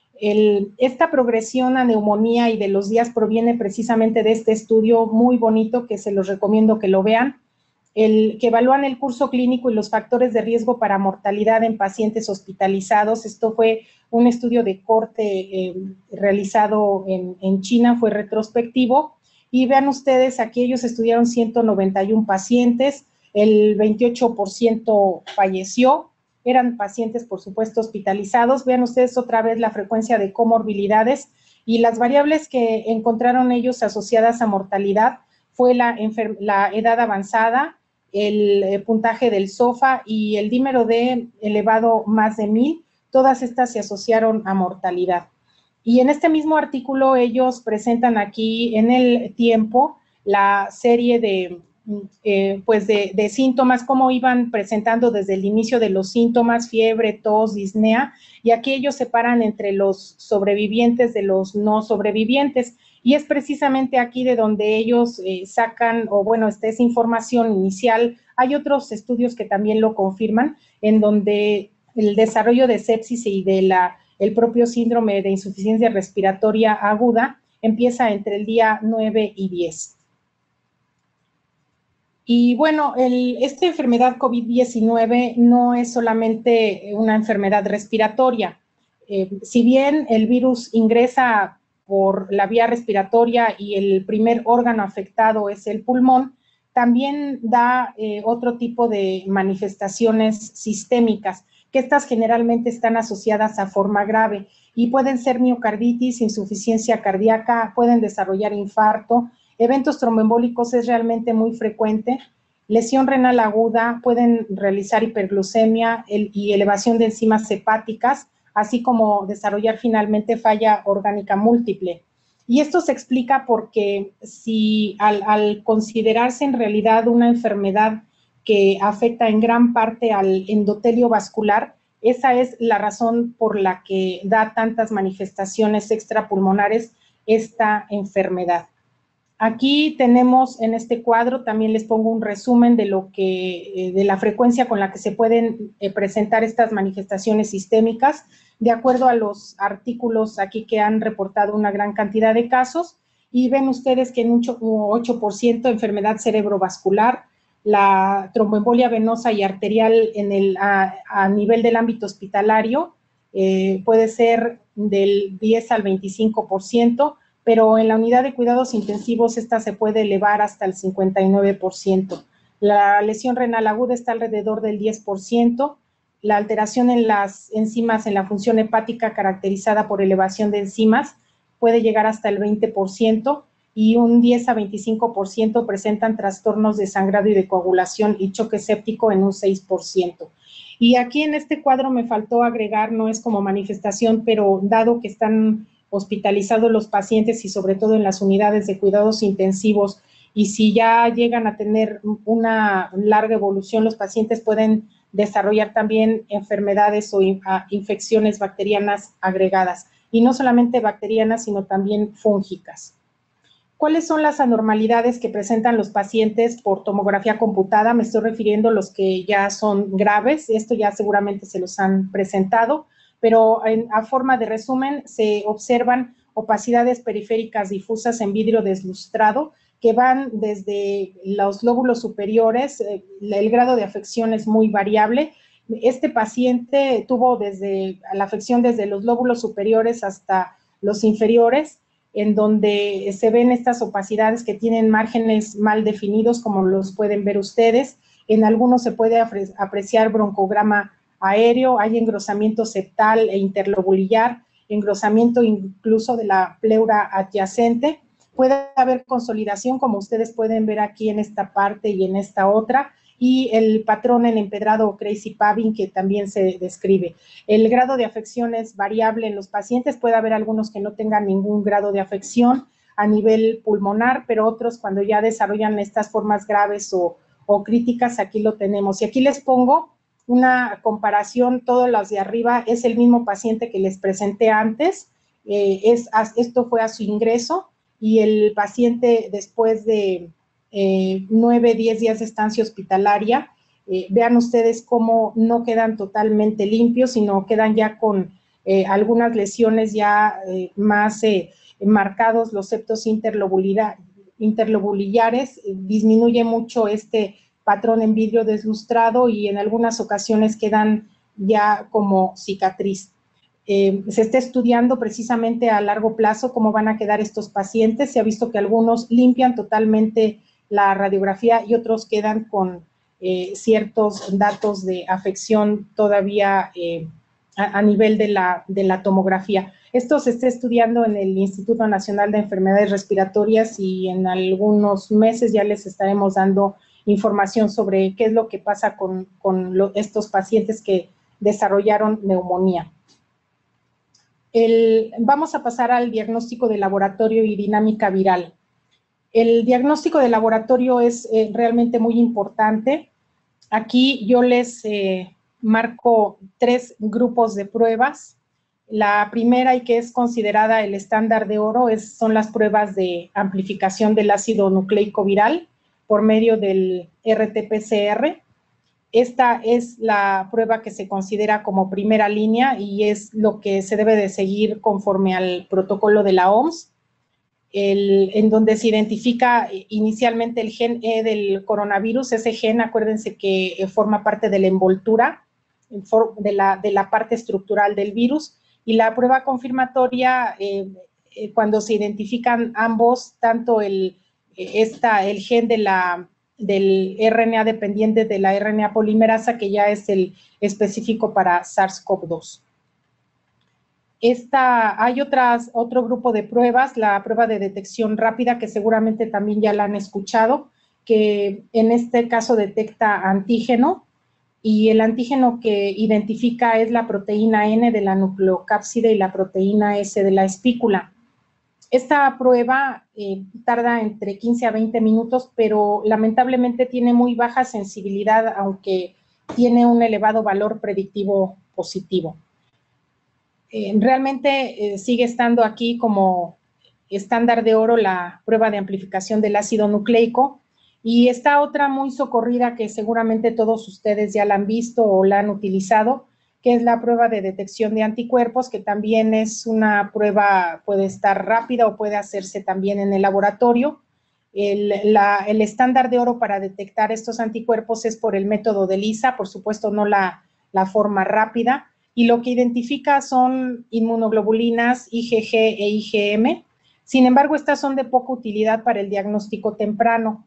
El, esta progresión a neumonía y de los días proviene precisamente de este estudio muy bonito que se los recomiendo que lo vean, el, que evalúan el curso clínico y los factores de riesgo para mortalidad en pacientes hospitalizados. Esto fue un estudio de corte eh, realizado en, en China, fue retrospectivo. Y vean ustedes, aquí ellos estudiaron ciento noventa y uno pacientes, el veintiocho por ciento falleció, eran pacientes, por supuesto, hospitalizados. Vean ustedes otra vez la frecuencia de comorbilidades y las variables que encontraron ellos asociadas a mortalidad fue la, la edad avanzada, el eh, puntaje del SOFA y el dímero D elevado más de mil. Todas estas se asociaron a mortalidad. Y en este mismo artículo ellos presentan aquí en el tiempo la serie de, eh, pues de, de síntomas, cómo iban presentando desde el inicio de los síntomas, fiebre, tos, disnea, y aquí ellos separan entre los sobrevivientes de los no sobrevivientes. Y es precisamente aquí de donde ellos eh, sacan, o bueno, esta es información inicial. Hay otros estudios que también lo confirman, en donde el desarrollo de sepsis y de la el propio síndrome de insuficiencia respiratoria aguda empieza entre el día nueve y diez. Y bueno, el, esta enfermedad COVID diecinueve no es solamente una enfermedad respiratoria. Eh, si bien el virus ingresa por la vía respiratoria y el primer órgano afectado es el pulmón, también da eh, otro tipo de manifestaciones sistémicas, que estas generalmente están asociadas a forma grave y pueden ser miocarditis, insuficiencia cardíaca, pueden desarrollar infarto, eventos tromboembólicos es realmente muy frecuente, lesión renal aguda, pueden realizar hiperglucemia el, y elevación de enzimas hepáticas, así como desarrollar finalmente falla orgánica múltiple. Y esto se explica porque si al, al considerarse en realidad una enfermedad que afecta en gran parte al endotelio vascular, esa es la razón por la que da tantas manifestaciones extrapulmonares esta enfermedad. Aquí tenemos en este cuadro, también les pongo un resumen de lo que, de la frecuencia con la que se pueden eh, presentar estas manifestaciones sistémicas, de acuerdo a los artículos aquí que han reportado una gran cantidad de casos, y ven ustedes que en un ocho por ciento enfermedad cerebrovascular, la tromboembolia venosa y arterial en el, a, a nivel del ámbito hospitalario eh, puede ser del diez al veinticinco por ciento, pero en la unidad de cuidados intensivos esta se puede elevar hasta el cincuenta y nueve por ciento. La lesión renal aguda está alrededor del diez por ciento, la alteración en las enzimas en la función hepática caracterizada por elevación de enzimas puede llegar hasta el veinte por ciento y un diez a veinticinco por ciento presentan trastornos de sangrado y de coagulación y choque séptico en un seis por ciento. Y aquí en este cuadro me faltó agregar, no es como manifestación, pero dado que están hospitalizados los pacientes y sobre todo en las unidades de cuidados intensivos, y si ya llegan a tener una larga evolución, los pacientes pueden desarrollar también enfermedades o infecciones bacterianas agregadas, y no solamente bacterianas, sino también fúngicas. ¿Cuáles son las anormalidades que presentan los pacientes por tomografía computada? Me estoy refiriendo a los que ya son graves, esto ya seguramente se los han presentado, pero en, a forma de resumen se observan opacidades periféricas difusas en vidrio deslustrado que van desde los lóbulos superiores, eh, el grado de afección es muy variable. Este paciente tuvo desde la afección desde los lóbulos superiores hasta los inferiores, en donde se ven estas opacidades que tienen márgenes mal definidos, como los pueden ver ustedes. En algunos se puede apreciar broncograma aéreo, hay engrosamiento septal e interlobulillar, engrosamiento incluso de la pleura adyacente. Puede haber consolidación, como ustedes pueden ver aquí en esta parte y en esta otra, y el patrón en empedrado o crazy paving que también se describe. El grado de afección es variable en los pacientes, puede haber algunos que no tengan ningún grado de afección a nivel pulmonar, pero otros cuando ya desarrollan estas formas graves o, o críticas, aquí lo tenemos. Y aquí les pongo una comparación, todos los de arriba es el mismo paciente que les presenté antes, eh, es, esto fue a su ingreso, y el paciente después de eh, nueve, diez días de estancia hospitalaria, eh, vean ustedes cómo no quedan totalmente limpios, sino quedan ya con eh, algunas lesiones ya eh, más eh, marcados, los septos interlobuliares, interlobulillares, eh, disminuye mucho este patrón en vidrio deslustrado y en algunas ocasiones quedan ya como cicatriz. Eh, se está estudiando precisamente a largo plazo cómo van a quedar estos pacientes. Se ha visto que algunos limpian totalmente la radiografía y otros quedan con eh, ciertos datos de afección todavía eh, a, a nivel de la, de la tomografía. Esto se está estudiando en el Instituto Nacional de Enfermedades Respiratorias y en algunos meses ya les estaremos dando información sobre qué es lo que pasa con, con lo, estos pacientes que desarrollaron neumonía. El, vamos a pasar al diagnóstico de laboratorio y dinámica viral. El diagnóstico de laboratorio es eh, realmente muy importante. Aquí yo les eh, marco tres grupos de pruebas. La primera, y que es considerada el estándar de oro, es, son las pruebas de amplificación del ácido nucleico viral por medio del R T P C R. Esta es la prueba que se considera como primera línea y es lo que se debe de seguir conforme al protocolo de la O M S, el, en donde se identifica inicialmente el gen E del coronavirus. Ese gen, acuérdense que forma parte de la envoltura, de la, de la parte estructural del virus, y la prueba confirmatoria, eh, eh, cuando se identifican ambos, tanto el, esta, el gen de la del R N A dependiente de la R N A polimerasa, que ya es el específico para SARS CoV dos. Esta, hay otras, otro grupo de pruebas, la prueba de detección rápida, que seguramente también ya la han escuchado, que en este caso detecta antígeno, y el antígeno que identifica es la proteína N de la nucleocápside y la proteína S de la espícula. Esta prueba eh, tarda entre quince a veinte minutos, pero lamentablemente tiene muy baja sensibilidad, aunque tiene un elevado valor predictivo positivo. Eh, realmente eh, sigue estando aquí como estándar de oro la prueba de amplificación del ácido nucleico, y esta otra muy socorrida que seguramente todos ustedes ya la han visto o la han utilizado, que es la prueba de detección de anticuerpos, que también es una prueba, puede estar rápida o puede hacerse también en el laboratorio. El, la, el estándar de oro para detectar estos anticuerpos es por el método de ELISA, por supuesto no la, la forma rápida, y lo que identifica son inmunoglobulinas I G G e I G M. Sin embargo, estas son de poca utilidad para el diagnóstico temprano,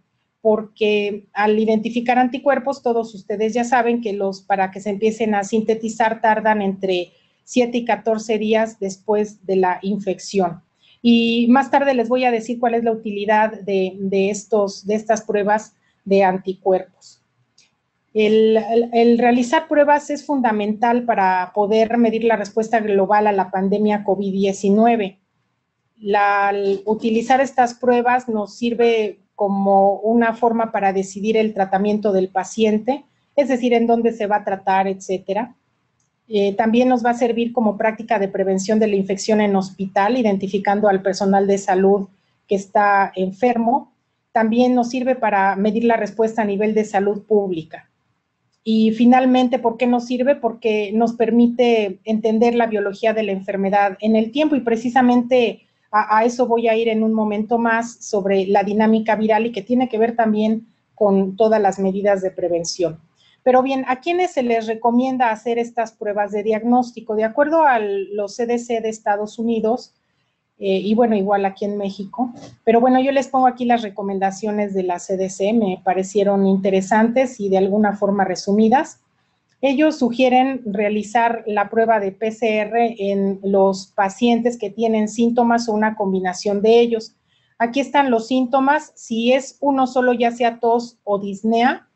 porque al identificar anticuerpos, todos ustedes ya saben que los, para que se empiecen a sintetizar tardan entre siete y catorce días después de la infección. Y más tarde les voy a decir cuál es la utilidad de, de, estos, de estas pruebas de anticuerpos. El, el, el realizar pruebas es fundamental para poder medir la respuesta global a la pandemia COVID diecinueve. La, al utilizar estas pruebas nos sirve como una forma para decidir el tratamiento del paciente, es decir, en dónde se va a tratar, etcétera. Eh, también nos va a servir como práctica de prevención de la infección en hospital, identificando al personal de salud que está enfermo. También nos sirve para medir la respuesta a nivel de salud pública. Y finalmente, ¿por qué nos sirve? Porque nos permite entender la biología de la enfermedad en el tiempo y precisamente a, a eso voy a ir en un momento más sobre la dinámica viral y que tiene que ver también con todas las medidas de prevención. Pero bien, ¿a quiénes se les recomienda hacer estas pruebas de diagnóstico? De acuerdo a los C D C de Estados Unidos, eh, y bueno, igual aquí en México, pero bueno, yo les pongo aquí las recomendaciones de la C D C, me parecieron interesantes y de alguna forma resumidas. Ellos sugieren realizar la prueba de P C R en los pacientes que tienen síntomas o una combinación de ellos. Aquí están los síntomas, si es uno solo, ya sea tos o disnea,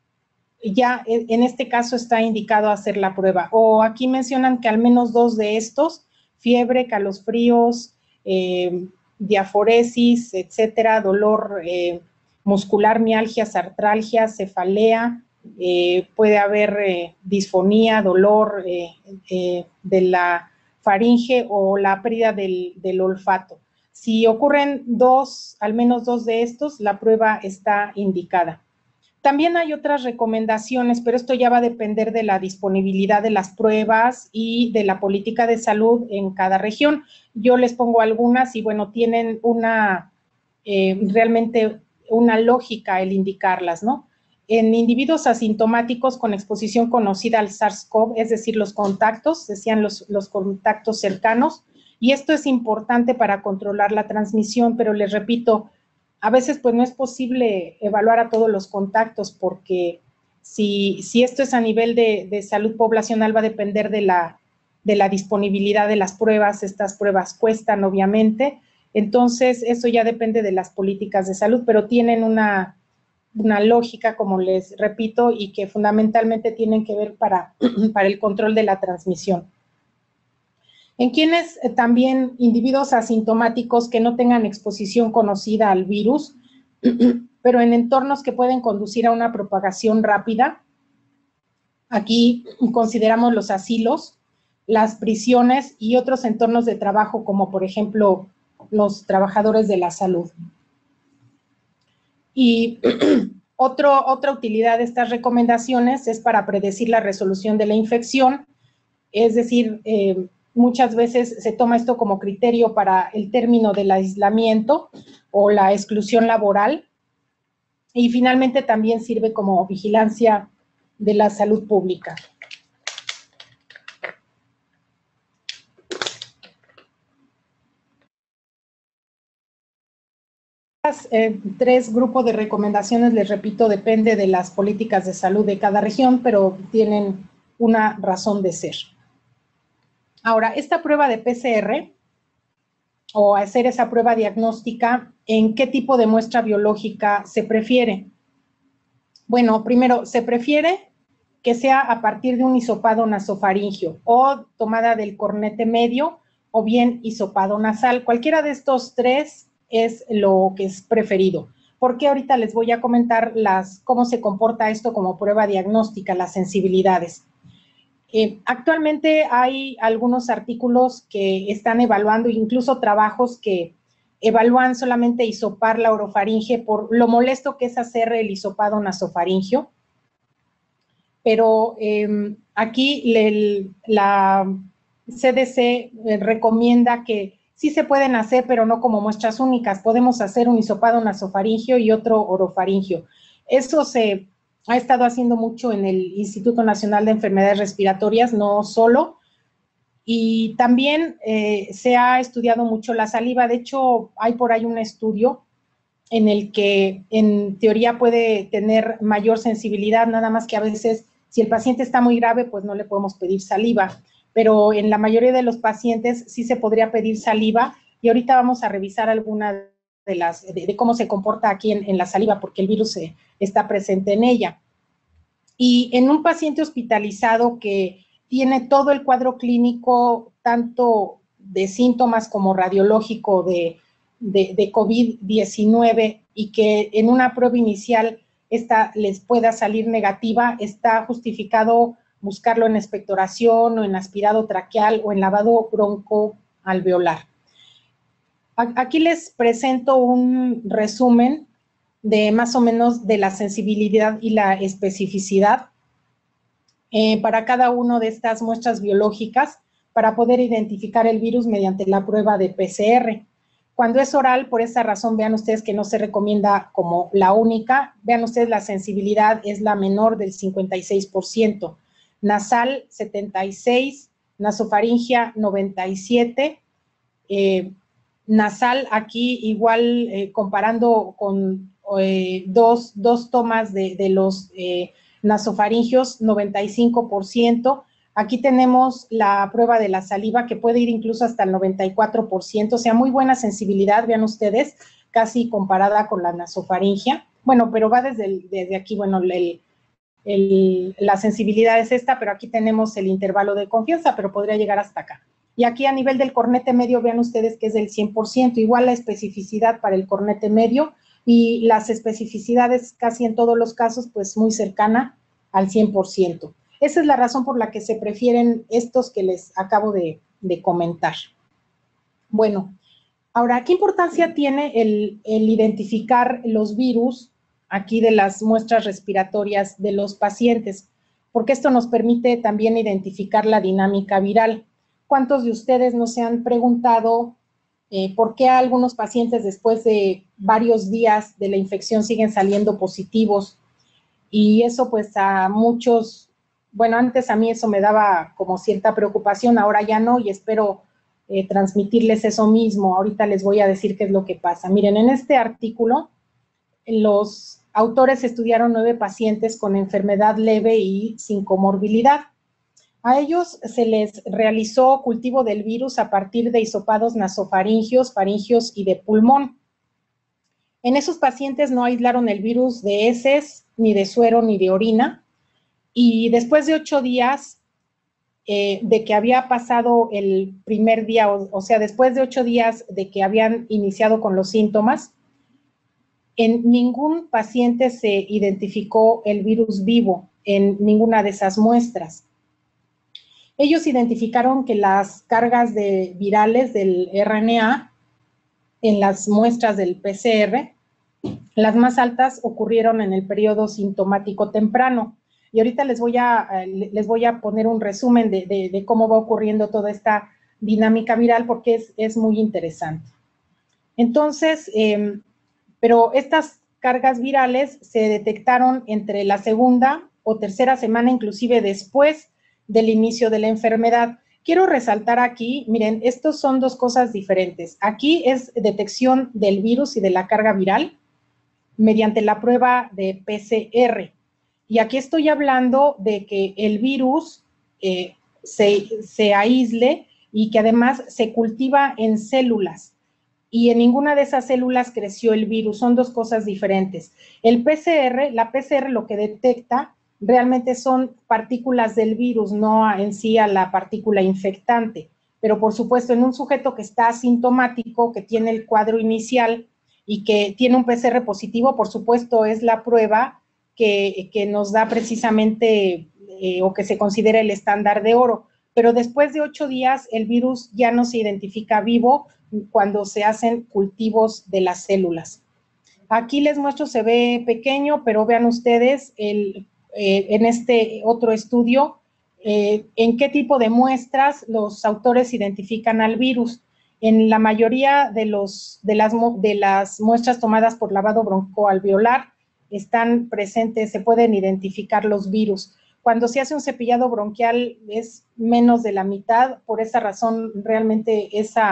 ya en este caso está indicado hacer la prueba. O aquí mencionan que al menos dos de estos, fiebre, calosfríos, eh, diaforesis, etcétera, dolor eh, muscular, mialgias, artralgias, cefalea, eh, puede haber eh, disfonía, dolor eh, eh, de la faringe o la pérdida del, del olfato. Si ocurren dos, al menos dos de estos, la prueba está indicada. También hay otras recomendaciones, pero esto ya va a depender de la disponibilidad de las pruebas y de la política de salud en cada región. Yo les pongo algunas y, bueno, tienen una, eh, realmente una lógica el indicarlas, ¿no? En individuos asintomáticos con exposición conocida al SARS-CoV, es decir, los contactos, decían los, los contactos cercanos, y esto es importante para controlar la transmisión, pero les repito, a veces pues no es posible evaluar a todos los contactos porque si, si esto es a nivel de, de salud poblacional va a depender de la, de la disponibilidad de las pruebas. Estas pruebas cuestan obviamente, entonces eso ya depende de las políticas de salud, pero tienen una, una lógica, como les repito, y que fundamentalmente tienen que ver para, para el control de la transmisión. En quienes eh, también individuos asintomáticos que no tengan exposición conocida al virus, pero en entornos que pueden conducir a una propagación rápida. Aquí consideramos los asilos, las prisiones y otros entornos de trabajo, como por ejemplo los trabajadores de la salud. Y otro, otra utilidad de estas recomendaciones es para predecir la resolución de la infección, es decir, eh, muchas veces se toma esto como criterio para el término del aislamiento o la exclusión laboral y finalmente también sirve como vigilancia de la salud pública. Eh, tres grupos de recomendaciones, les repito, depende de las políticas de salud de cada región, pero tienen una razón de ser. Ahora, esta prueba de P C R o hacer esa prueba diagnóstica, ¿en qué tipo de muestra biológica se prefiere? Bueno, primero, se prefiere que sea a partir de un hisopado nasofaringio o tomada del cornete medio o bien hisopado nasal. Cualquiera de estos tres es lo que es preferido. Porque ahorita les voy a comentar las, cómo se comporta esto como prueba diagnóstica, las sensibilidades. Eh, actualmente hay algunos artículos que están evaluando, incluso trabajos que evalúan solamente hisopar la orofaringe por lo molesto que es hacer el hisopado nasofaringio. Pero eh, aquí le, la C D C recomienda que sí se pueden hacer, pero no como muestras únicas. Podemos hacer un hisopado nasofaringio y otro orofaringio. Eso se ha estado haciendo mucho en el Instituto Nacional de Enfermedades Respiratorias, no solo. Y también eh, se ha estudiado mucho la saliva. De hecho, hay por ahí un estudio en el que en teoría puede tener mayor sensibilidad, nada más que a veces si el paciente está muy grave, pues no le podemos pedir saliva, pero en la mayoría de los pacientes sí se podría pedir saliva, y ahorita vamos a revisar algunas de las, de, de cómo se comporta aquí en, en la saliva, porque el virus eh, está presente en ella. Y en un paciente hospitalizado que tiene todo el cuadro clínico, tanto de síntomas como radiológico de, de, de COVID diecinueve, y que en una prueba inicial esta les pueda salir negativa, está justificado buscarlo en expectoración o en aspirado traqueal o en lavado broncoalveolar. Aquí les presento un resumen de más o menos de la sensibilidad y la especificidad eh, para cada una de estas muestras biológicas para poder identificar el virus mediante la prueba de P C R. Cuando es oral, por esa razón, vean ustedes que no se recomienda como la única. Vean ustedes, la sensibilidad es la menor del cincuenta y seis por ciento. Nasal, setenta y seis, nasofaringia, noventa y siete. Eh, nasal, aquí igual eh, comparando con eh, dos, dos tomas de, de los eh, nasofaringios, noventa y cinco por ciento. Aquí tenemos la prueba de la saliva, que puede ir incluso hasta el noventa y cuatro por ciento, o sea, muy buena sensibilidad, vean ustedes, casi comparada con la nasofaringia. Bueno, pero va desde, el, desde aquí, bueno, el, el, la sensibilidad es esta, pero aquí tenemos el intervalo de confianza, pero podría llegar hasta acá. Y aquí a nivel del cornete medio, vean ustedes que es del cien por ciento, igual la especificidad para el cornete medio, y las especificidades casi en todos los casos, pues muy cercana al cien por ciento. Esa es la razón por la que se prefieren estos que les acabo de, de comentar. Bueno, ahora, ¿qué importancia tiene el, el identificar los virus aquí de las muestras respiratorias de los pacientes? Porque esto nos permite también identificar la dinámica viral. ¿Cuántos de ustedes no se han preguntado eh, por qué algunos pacientes después de varios días de la infección siguen saliendo positivos? Y eso pues a muchos... Bueno, antes a mí eso me daba como cierta preocupación, ahora ya no, y espero eh, transmitirles eso mismo. Ahorita les voy a decir qué es lo que pasa. Miren, en este artículo, los autores estudiaron nueve pacientes con enfermedad leve y sin comorbilidad. A ellos se les realizó cultivo del virus a partir de hisopados nasofaringios, faringios y de pulmón. En esos pacientes no aislaron el virus de heces, ni de suero, ni de orina. Y después de ocho días eh, de que había pasado el primer día, o, o sea, después de ocho días de que habían iniciado con los síntomas, en ningún paciente se identificó el virus vivo en ninguna de esas muestras. Ellos identificaron que las cargas de virales del R N A en las muestras del P C R, las más altas ocurrieron en el periodo sintomático temprano. Y ahorita les voy a, les voy a poner un resumen de, de, de cómo va ocurriendo toda esta dinámica viral, porque es, es muy interesante. Entonces, eh, pero estas cargas virales se detectaron entre la segunda o tercera semana, inclusive después del inicio de la enfermedad. Quiero resaltar aquí, miren, estos son dos cosas diferentes. Aquí es detección del virus y de la carga viral mediante la prueba de P C R. Y aquí estoy hablando de que el virus eh, se, se aísle y que además se cultiva en células. Y en ninguna de esas células creció el virus. Son dos cosas diferentes. El P C R, la P C R lo que detecta realmente son partículas del virus, no en sí a la partícula infectante. Pero por supuesto, en un sujeto que está asintomático, que tiene el cuadro inicial y que tiene un P C R positivo, por supuesto es la prueba que, que nos da precisamente eh, o que se considera el estándar de oro. Pero después de ocho días el virus ya no se identifica vivo cuando se hacen cultivos de las células. Aquí les muestro, se ve pequeño, pero vean ustedes el, eh, en este otro estudio eh, en qué tipo de muestras los autores identifican al virus. En la mayoría de, los, de, las, de las muestras tomadas por lavado broncoalveolar están presentes, se pueden identificar los virus. Cuando se hace un cepillado bronquial es menos de la mitad, por esa razón realmente esa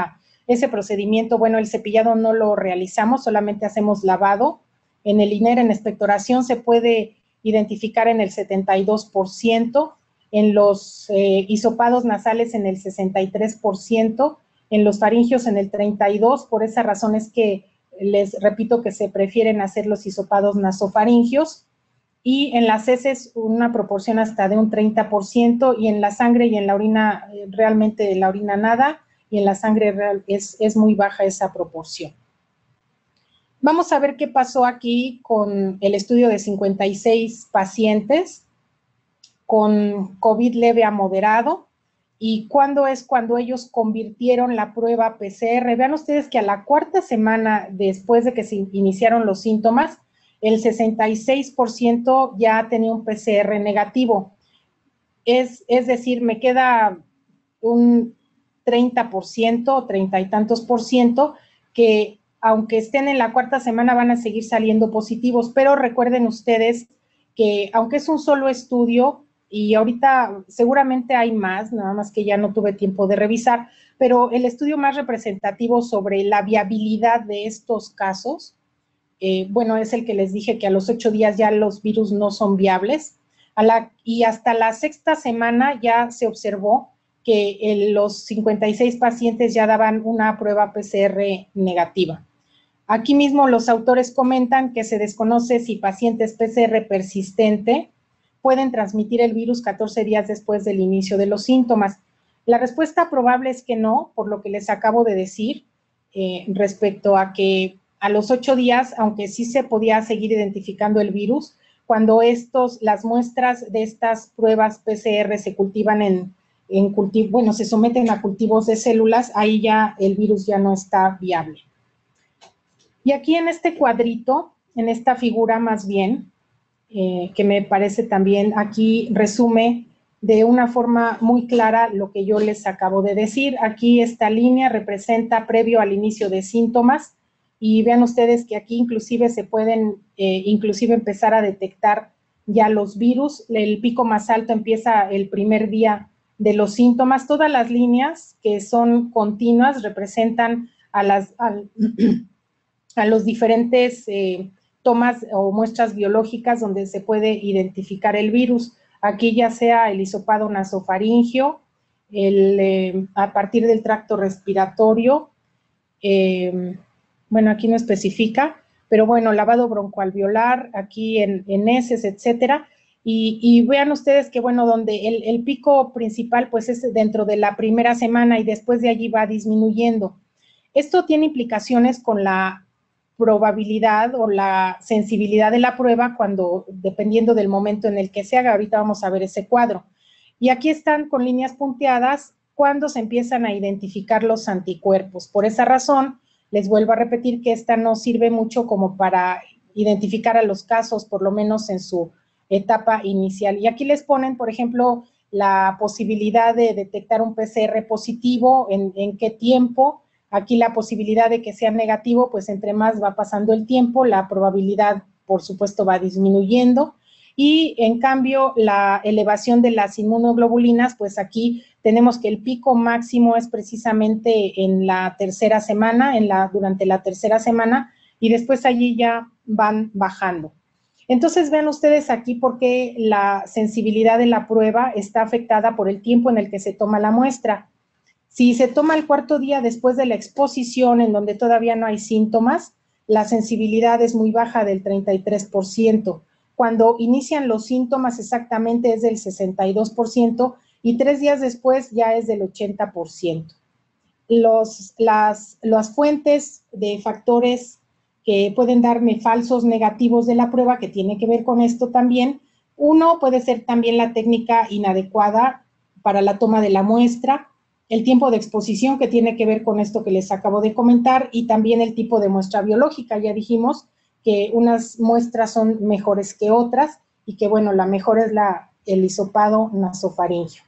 Ese procedimiento, bueno, el cepillado no lo realizamos, solamente hacemos lavado. En el INER, en expectoración, se puede identificar en el setenta y dos por ciento, en los eh, hisopados nasales en el sesenta y tres por ciento, en los faringios en el treinta y dos por ciento, por esa razón es que les repito que se prefieren hacer los hisopados nasofaringios, y en las heces una proporción hasta de un treinta por ciento, y en la sangre y en la orina, realmente en la orina nada, y en la sangre real es, es muy baja esa proporción. Vamos a ver qué pasó aquí con el estudio de cincuenta y seis pacientes con COVID leve a moderado, y cuándo es cuando ellos convirtieron la prueba P C R. Vean ustedes que a la cuarta semana después de que se iniciaron los síntomas, el sesenta y seis por ciento ya tenía un P C R negativo. Es, es decir, me queda un treinta por ciento, treinta y tantos por ciento, que aunque estén en la cuarta semana van a seguir saliendo positivos, pero recuerden ustedes que aunque es un solo estudio, y ahorita seguramente hay más, nada más que ya no tuve tiempo de revisar, pero el estudio más representativo sobre la viabilidad de estos casos, eh, bueno, es el que les dije que a los ocho días ya los virus no son viables, a la, y hasta la sexta semana ya se observó que el, los cincuenta y seis pacientes ya daban una prueba P C R negativa. Aquí mismo los autores comentan que se desconoce si pacientes P C R persistente pueden transmitir el virus catorce días después del inicio de los síntomas. La respuesta probable es que no, por lo que les acabo de decir, eh, respecto a que a los ocho días, aunque sí se podía seguir identificando el virus, cuando estos, las muestras de estas pruebas P C R se cultivan en, en cultivo, bueno, se someten a cultivos de células, ahí ya el virus ya no está viable. Y aquí en este cuadrito, en esta figura más bien, Eh, que me parece también aquí resume de una forma muy clara lo que yo les acabo de decir. Aquí esta línea representa previo al inicio de síntomas, y vean ustedes que aquí inclusive se pueden eh, inclusive empezar a detectar ya los virus. El pico más alto empieza el primer día de los síntomas. Todas las líneas que son continuas representan a, las, a, a los diferentes eh, tomas o muestras biológicas donde se puede identificar el virus. Aquí ya sea el hisopado nasofaringio, el, eh, a partir del tracto respiratorio, eh, bueno, aquí no especifica, pero bueno, lavado broncoalveolar, aquí en, en heces, etcétera. Y, y vean ustedes que, bueno, donde el, el pico principal, pues es dentro de la primera semana, y después de allí va disminuyendo. Esto tiene implicaciones con la probabilidad o la sensibilidad de la prueba cuando, dependiendo del momento en el que se haga. Ahorita vamos a ver ese cuadro. Y aquí están con líneas punteadas cuando se empiezan a identificar los anticuerpos. Por esa razón, les vuelvo a repetir que esta no sirve mucho como para identificar a los casos, por lo menos en su etapa inicial. Y aquí les ponen, por ejemplo, la posibilidad de detectar un P C R positivo, en, en qué tiempo. Aquí la posibilidad de que sea negativo, pues entre más va pasando el tiempo, la probabilidad, por supuesto, va disminuyendo. Y en cambio, la elevación de las inmunoglobulinas, pues aquí tenemos que el pico máximo es precisamente en la tercera semana, en la, durante la tercera semana, y después allí ya van bajando. Entonces, vean ustedes aquí por qué la sensibilidad de la prueba está afectada por el tiempo en el que se toma la muestra. Si se toma el cuarto día después de la exposición, en donde todavía no hay síntomas, la sensibilidad es muy baja, del treinta y tres por ciento. Cuando inician los síntomas exactamente es del sesenta y dos por ciento, y tres días después ya es del ochenta por ciento. Los, las, las fuentes de factores que pueden darme falsos negativos de la prueba, que tiene que ver con esto también, uno puede ser también la técnica inadecuada para la toma de la muestra, el tiempo de exposición, que tiene que ver con esto que les acabo de comentar, y también el tipo de muestra biológica. Ya dijimos que unas muestras son mejores que otras, y que, bueno, la mejor es la, el hisopado nasofaringio.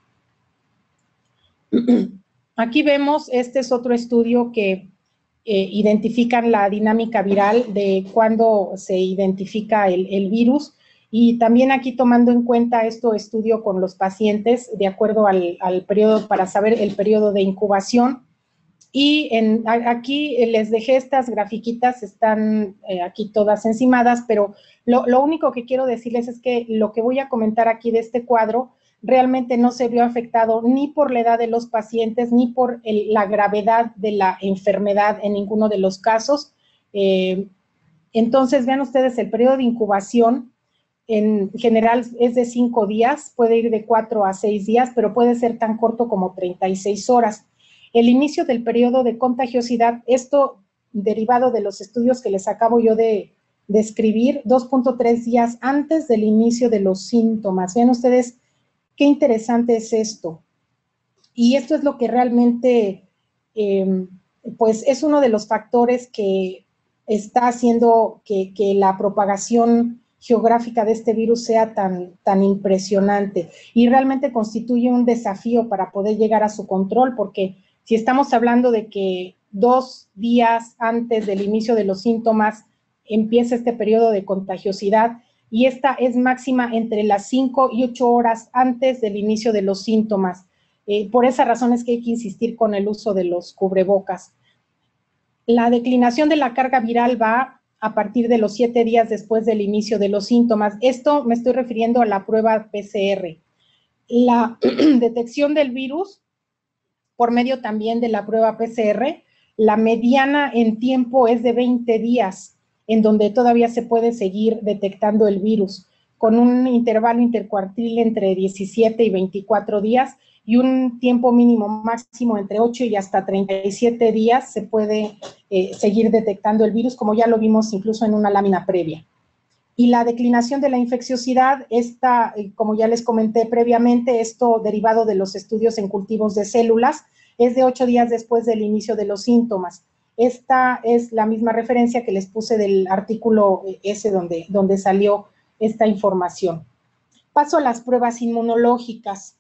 Aquí vemos, este es otro estudio que eh, identifican la dinámica viral de cuando se identifica el, el virus. Y también aquí, tomando en cuenta esto, estudio con los pacientes de acuerdo al, al periodo, para saber el periodo de incubación. Y en, aquí les dejé estas grafiquitas, están eh, aquí todas encimadas, pero lo, lo único que quiero decirles es que lo que voy a comentar aquí de este cuadro realmente no se vio afectado ni por la edad de los pacientes, ni por el, la gravedad de la enfermedad en ninguno de los casos. Eh, entonces, vean ustedes, el periodo de incubación en general es de cinco días, puede ir de cuatro a seis días, pero puede ser tan corto como treinta y seis horas. El inicio del periodo de contagiosidad, esto derivado de los estudios que les acabo yo de describir, dos punto tres días antes del inicio de los síntomas. Vean ustedes qué interesante es esto. Y esto es lo que realmente, eh, pues, es uno de los factores que está haciendo que, que la propagación geográfica de este virus sea tan, tan impresionante y realmente constituye un desafío para poder llegar a su control, porque si estamos hablando de que dos días antes del inicio de los síntomas empieza este periodo de contagiosidad y esta es máxima entre las cinco y ocho horas antes del inicio de los síntomas. Eh, por esa razón es que hay que insistir con el uso de los cubrebocas. La declinación de la carga viral va a partir de los siete días después del inicio de los síntomas. Esto me estoy refiriendo a la prueba P C R. La detección del virus por medio también de la prueba P C R, la mediana en tiempo es de veinte días, en donde todavía se puede seguir detectando el virus, con un intervalo intercuartil entre diecisiete y veinticuatro días y un tiempo mínimo máximo entre ocho y hasta treinta y siete días se puede eh, seguir detectando el virus, como ya lo vimos incluso en una lámina previa. Y la declinación de la infecciosidad, esta, como ya les comenté previamente, esto derivado de los estudios en cultivos de células, es de ocho días después del inicio de los síntomas. Esta es la misma referencia que les puse del artículo ese donde, donde salió esta información. Paso a las pruebas inmunológicas.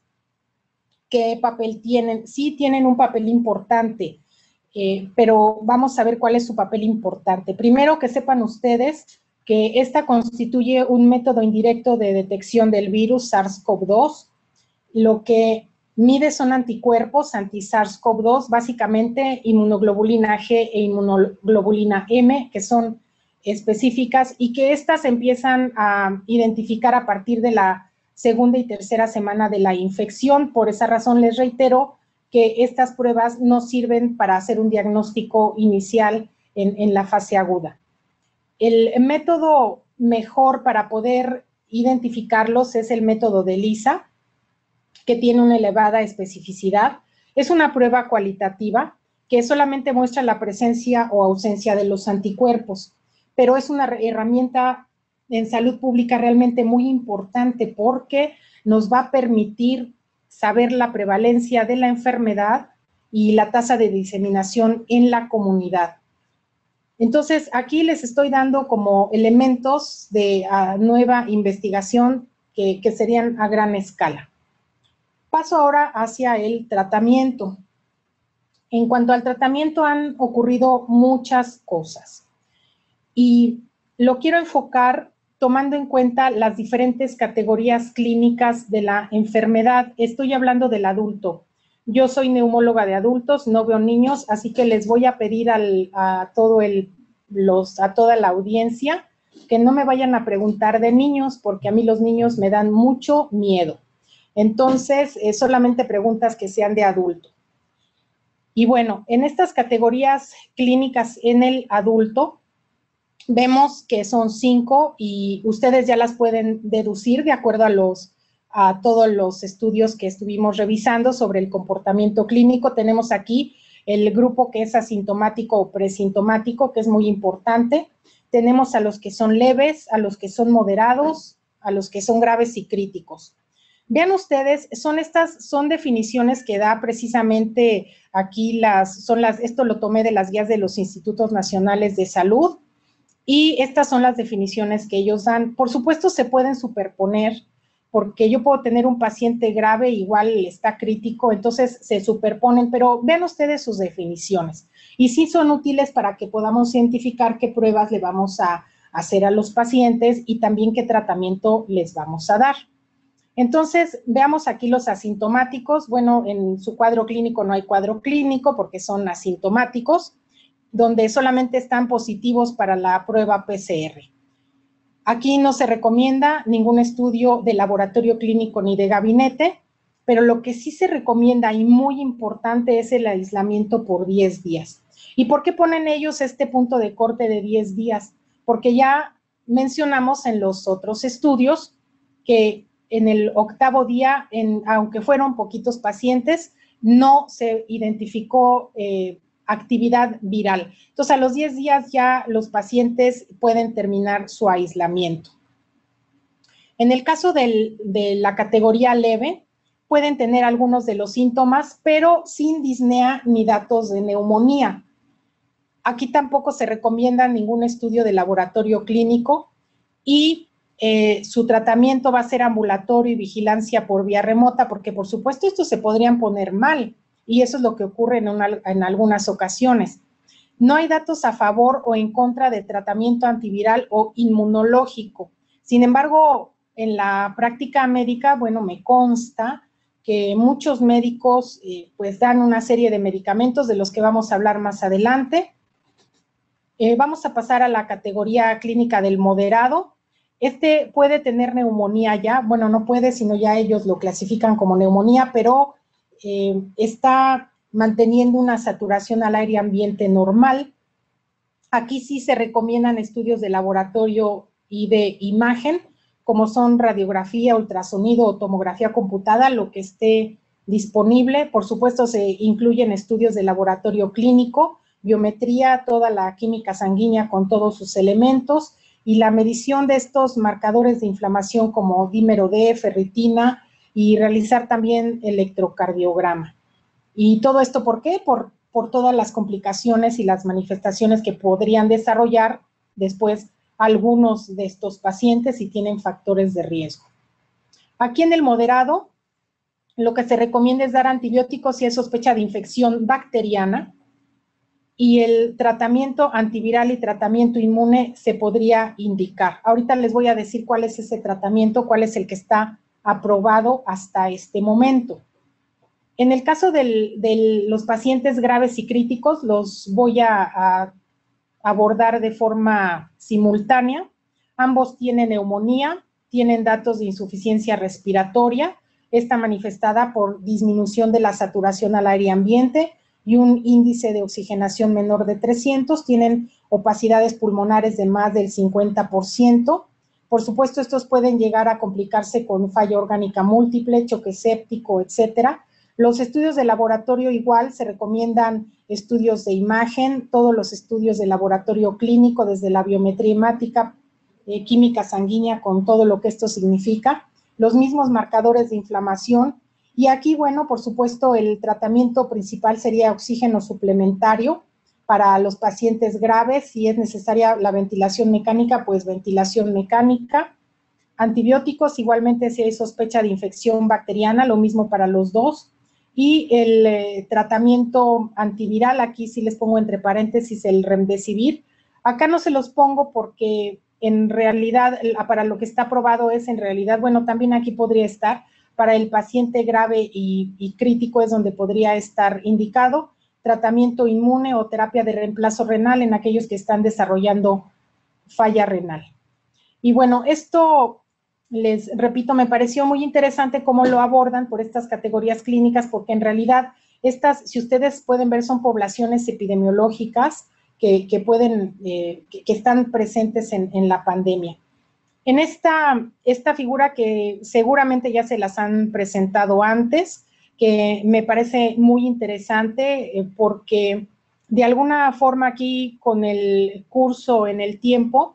¿Qué papel tienen? Sí tienen un papel importante, eh, pero vamos a ver cuál es su papel importante. Primero, que sepan ustedes que esta constituye un método indirecto de detección del virus SARS CoV dos. Lo que mide son anticuerpos anti-SARS CoV dos, básicamente inmunoglobulina G e inmunoglobulina M, que son específicas y que estas empiezan a identificar a partir de la segunda y tercera semana de la infección. Por esa razón les reitero que estas pruebas no sirven para hacer un diagnóstico inicial en, en la fase aguda. El método mejor para poder identificarlos es el método de ELISA, que tiene una elevada especificidad. Es una prueba cualitativa que solamente muestra la presencia o ausencia de los anticuerpos, pero es una herramienta en salud pública realmente muy importante porque nos va a permitir saber la prevalencia de la enfermedad y la tasa de diseminación en la comunidad. Entonces, aquí les estoy dando como elementos de uh, nueva investigación que, que serían a gran escala. Paso ahora hacia el tratamiento. En cuanto al tratamiento han ocurrido muchas cosas y lo quiero enfocar tomando en cuenta las diferentes categorías clínicas de la enfermedad. Estoy hablando del adulto. Yo soy neumóloga de adultos, no veo niños, así que les voy a pedir al, a, todo el, los, a toda la audiencia que no me vayan a preguntar de niños, porque a mí los niños me dan mucho miedo. Entonces, eh, solamente preguntas que sean de adulto. Y bueno, en estas categorías clínicas en el adulto, vemos que son cinco y ustedes ya las pueden deducir de acuerdo a los a todos los estudios que estuvimos revisando sobre el comportamiento clínico. Tenemos aquí el grupo que es asintomático o presintomático, que es muy importante. Tenemos a los que son leves, a los que son moderados, a los que son graves y críticos. Vean ustedes, son estas, son definiciones que da precisamente aquí las, son las, esto lo tomé de las guías de los Institutos Nacionales de Salud y estas son las definiciones que ellos dan. Por supuesto se pueden superponer, porque yo puedo tener un paciente grave, igual está crítico, entonces se superponen, pero vean ustedes sus definiciones. Y sí son útiles para que podamos identificar qué pruebas le vamos a hacer a los pacientes y también qué tratamiento les vamos a dar. Entonces, veamos aquí los asintomáticos. Bueno, en su cuadro clínico no hay cuadro clínico porque son asintomáticos, donde solamente están positivos para la prueba P C R. Aquí no se recomienda ningún estudio de laboratorio clínico ni de gabinete, pero lo que sí se recomienda y muy importante es el aislamiento por diez días. ¿Y por qué ponen ellos este punto de corte de diez días? Porque ya mencionamos en los otros estudios que en el octavo día, en, aunque fueron poquitos pacientes, no se identificó eh, actividad viral. Entonces, a los diez días ya los pacientes pueden terminar su aislamiento. En el caso del, de la categoría leve, pueden tener algunos de los síntomas, pero sin disnea ni datos de neumonía. Aquí tampoco se recomienda ningún estudio de laboratorio clínico y Eh, su tratamiento va a ser ambulatorio y vigilancia por vía remota, porque por supuesto estos se podrían poner mal, y eso es lo que ocurre en, una, en algunas ocasiones. No hay datos a favor o en contra de tratamiento antiviral o inmunológico. Sin embargo, en la práctica médica, bueno, me consta que muchos médicos eh, pues dan una serie de medicamentos de los que vamos a hablar más adelante. Eh, vamos a pasar a la categoría clínica del moderado. Este puede tener neumonía ya, bueno, no puede, sino ya ellos lo clasifican como neumonía, pero eh, está manteniendo una saturación al aire ambiente normal. Aquí sí se recomiendan estudios de laboratorio y de imagen, como son radiografía, ultrasonido o tomografía computada, lo que esté disponible. Por supuesto, se incluyen estudios de laboratorio clínico, biometría, toda la química sanguínea con todos sus elementos, y la medición de estos marcadores de inflamación como dímero D, ferritina, y realizar también electrocardiograma. Y todo esto, ¿por qué? Por, por todas las complicaciones y las manifestaciones que podrían desarrollar después algunos de estos pacientes si tienen factores de riesgo. Aquí en el moderado, lo que se recomienda es dar antibióticos si hay sospecha de infección bacteriana, y el tratamiento antiviral y tratamiento inmune se podría indicar. Ahorita les voy a decir cuál es ese tratamiento, cuál es el que está aprobado hasta este momento. En el caso del, de los pacientes graves y críticos, los voy a, a abordar de forma simultánea. Ambos tienen neumonía, tienen datos de insuficiencia respiratoria, esta manifestada por disminución de la saturación al aire ambiente y un índice de oxigenación menor de trescientos, tienen opacidades pulmonares de más del cincuenta por ciento. Por supuesto, estos pueden llegar a complicarse con falla orgánica múltiple, choque séptico, etcétera. Los estudios de laboratorio igual se recomiendan estudios de imagen, todos los estudios de laboratorio clínico, desde la biometría hemática, eh, química sanguínea, con todo lo que esto significa, los mismos marcadores de inflamación. Y aquí, bueno, por supuesto, el tratamiento principal sería oxígeno suplementario para los pacientes graves. Si es necesaria la ventilación mecánica, pues ventilación mecánica. Antibióticos, igualmente si hay sospecha de infección bacteriana, lo mismo para los dos. Y el eh, tratamiento antiviral, aquí sí les pongo entre paréntesis el remdesivir. Acá no se los pongo porque en realidad, para lo que está aprobado es en realidad, bueno, también aquí podría estar, para el paciente grave y, y crítico es donde podría estar indicado, tratamiento inmune o terapia de reemplazo renal en aquellos que están desarrollando falla renal. Y bueno, esto, les repito, me pareció muy interesante cómo lo abordan por estas categorías clínicas, porque en realidad estas, si ustedes pueden ver, son poblaciones epidemiológicas que, que pueden, eh, que, que están presentes en, en la pandemia. En esta, esta figura que seguramente ya se las han presentado antes, que me parece muy interesante eh, porque de alguna forma aquí con el curso en el tiempo,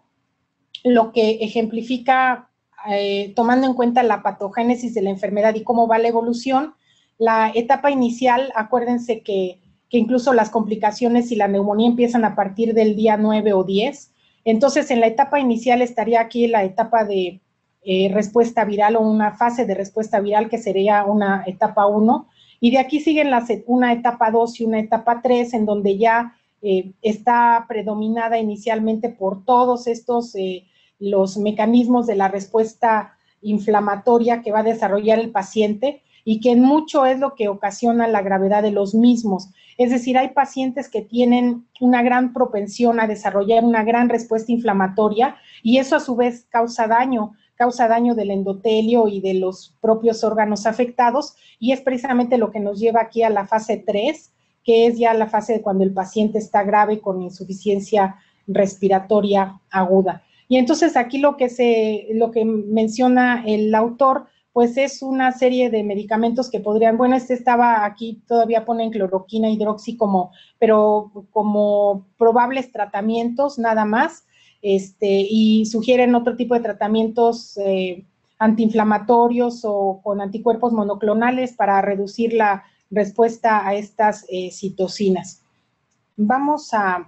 lo que ejemplifica, eh, tomando en cuenta la patogénesis de la enfermedad y cómo va la evolución, la etapa inicial, acuérdense que, que incluso las complicaciones y la neumonía empiezan a partir del día nueve o diez. Entonces, en la etapa inicial estaría aquí la etapa de eh, respuesta viral o una fase de respuesta viral que sería una etapa uno, y de aquí siguen las, una etapa dos y una etapa tres, en donde ya eh, está predominada inicialmente por todos estos, eh, los mecanismos de la respuesta inflamatoria que va a desarrollar el paciente y que en mucho es lo que ocasiona la gravedad de los mismos. Es decir, hay pacientes que tienen una gran propensión a desarrollar una gran respuesta inflamatoria y eso a su vez causa daño, causa daño del endotelio y de los propios órganos afectados, y es precisamente lo que nos lleva aquí a la fase tres, que es ya la fase de cuando el paciente está grave con insuficiencia respiratoria aguda. Y entonces aquí lo que, se, lo que menciona el autor, pues es una serie de medicamentos que podrían, bueno, este estaba aquí, todavía ponen cloroquina, hidroxi como, pero como probables tratamientos nada más, este, y sugieren otro tipo de tratamientos eh, antiinflamatorios o con anticuerpos monoclonales para reducir la respuesta a estas eh, citocinas. Vamos a,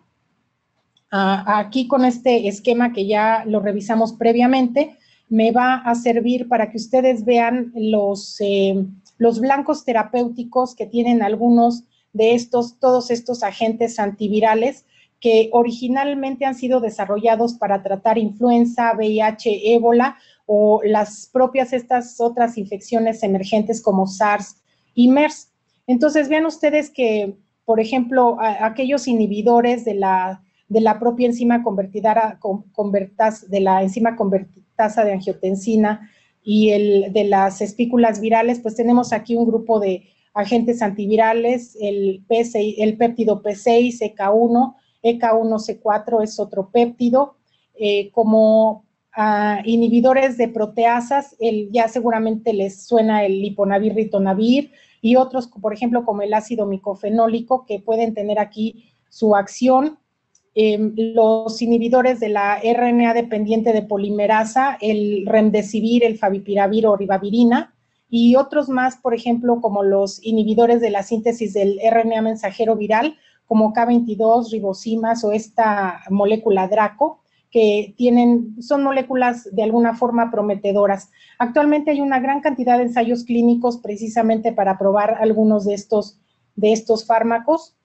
a, aquí con este esquema que ya lo revisamos previamente, me va a servir para que ustedes vean los, eh, los blancos terapéuticos que tienen algunos de estos, todos estos agentes antivirales que originalmente han sido desarrollados para tratar influenza, V I H, ébola o las propias estas otras infecciones emergentes como SARS y MERS. Entonces, vean ustedes que, por ejemplo, a, aquellos inhibidores de la, de la propia enzima convertidora, convertas, de la enzima convertasa de angiotensina y el de las espículas virales, pues tenemos aquí un grupo de agentes antivirales, el, P seis, el péptido P seis, E K uno, E K uno C cuatro es otro péptido, eh, como uh, inhibidores de proteasas, el, ya seguramente les suena el liponavir, ritonavir, y otros, por ejemplo, como el ácido micofenólico, que pueden tener aquí su acción. Eh, los inhibidores de la R N A dependiente de polimerasa, el remdesivir, el favipiravir o ribavirina, y otros más, por ejemplo, como los inhibidores de la síntesis del R N A mensajero viral, como K veintidós, ribosimas o esta molécula Draco, que tienen, son moléculas de alguna forma prometedoras. Actualmente hay una gran cantidad de ensayos clínicos precisamente para probar algunos de estos, de estos fármacos.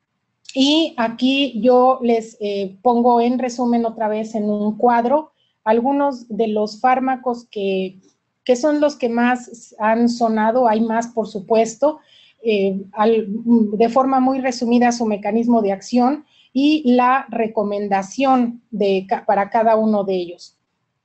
Y aquí yo les eh, pongo en resumen otra vez en un cuadro algunos de los fármacos que, que son los que más han sonado, hay más por supuesto, eh, al, de forma muy resumida su mecanismo de acción y la recomendación de, para cada uno de ellos.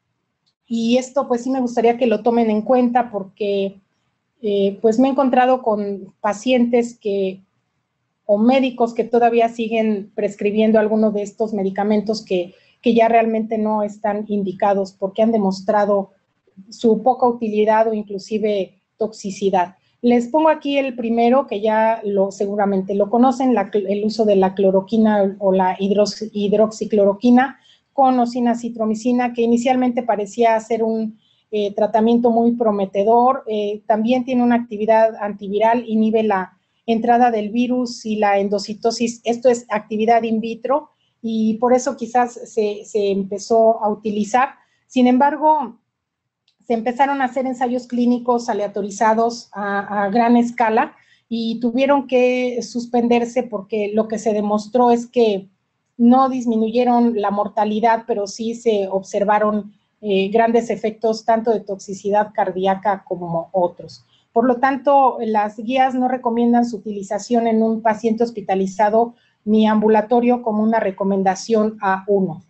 Y esto pues sí me gustaría que lo tomen en cuenta porque eh, pues me he encontrado con pacientes que, o médicos que todavía siguen prescribiendo algunos de estos medicamentos que, que ya realmente no están indicados porque han demostrado su poca utilidad o inclusive toxicidad. Les pongo aquí el primero, que ya lo, seguramente lo conocen, la, el uso de la cloroquina o la hidrox, hidroxicloroquina con ocinacitromicina, que inicialmente parecía ser un eh, tratamiento muy prometedor. Eh, también tiene una actividad antiviral, inhibe la entrada del virus y la endocitosis. Esto es actividad in vitro y por eso quizás se, se empezó a utilizar. Sin embargo, se empezaron a hacer ensayos clínicos aleatorizados a, a gran escala y tuvieron que suspenderse porque lo que se demostró es que no disminuyeron la mortalidad, pero sí se observaron eh, grandes efectos tanto de toxicidad cardíaca como otros. Por lo tanto, las guías no recomiendan su utilización en un paciente hospitalizado ni ambulatorio como una recomendación A uno.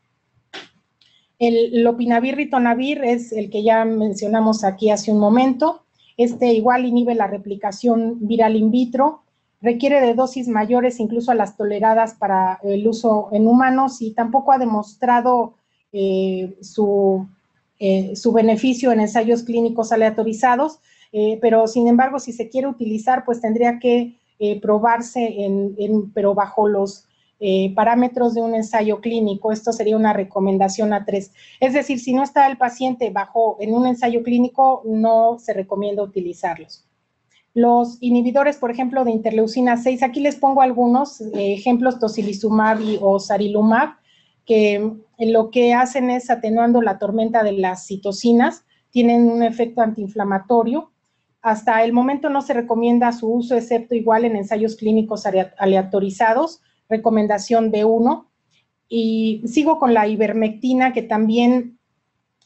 El lopinavir, ritonavir es el que ya mencionamos aquí hace un momento. Este igual inhibe la replicación viral in vitro, requiere de dosis mayores incluso a las toleradas para el uso en humanos y tampoco ha demostrado eh, su, eh, su beneficio en ensayos clínicos aleatorizados, eh, pero sin embargo si se quiere utilizar pues tendría que eh, probarse en, en, pero bajo los Eh, parámetros de un ensayo clínico. Esto sería una recomendación A tres. Es decir, si no está el paciente bajo en un ensayo clínico, no se recomienda utilizarlos. Los inhibidores, por ejemplo, de interleucina seis, aquí les pongo algunos eh, ejemplos, tocilizumab y, o sarilumab, que lo que hacen es atenuando la tormenta de las citocinas, tienen un efecto antiinflamatorio. Hasta el momento no se recomienda su uso, excepto igual en ensayos clínicos aleatorizados, recomendación B uno, y sigo con la ivermectina, que también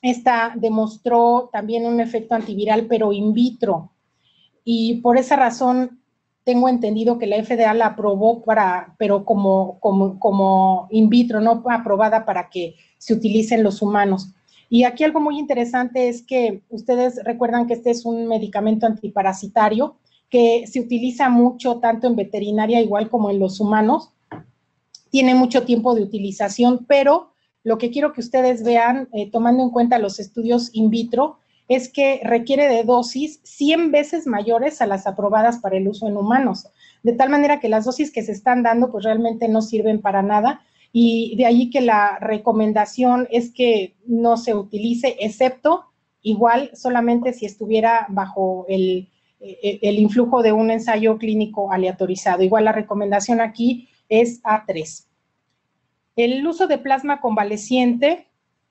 esta demostró también un efecto antiviral, pero in vitro. Y por esa razón tengo entendido que la F D A la aprobó para, pero como, como, como in vitro, no aprobada para que se utilice en los humanos. Y aquí algo muy interesante es que ustedes recuerdan que este es un medicamento antiparasitario que se utiliza mucho tanto en veterinaria igual como en los humanos. Tiene mucho tiempo de utilización, pero lo que quiero que ustedes vean, eh, tomando en cuenta los estudios in vitro, es que requiere de dosis cien veces mayores a las aprobadas para el uso en humanos, de tal manera que las dosis que se están dando pues realmente no sirven para nada, y de ahí que la recomendación es que no se utilice, excepto igual solamente si estuviera bajo el, el influjo de un ensayo clínico aleatorizado. Igual la recomendación aquí es A tres. El uso de plasma convaleciente,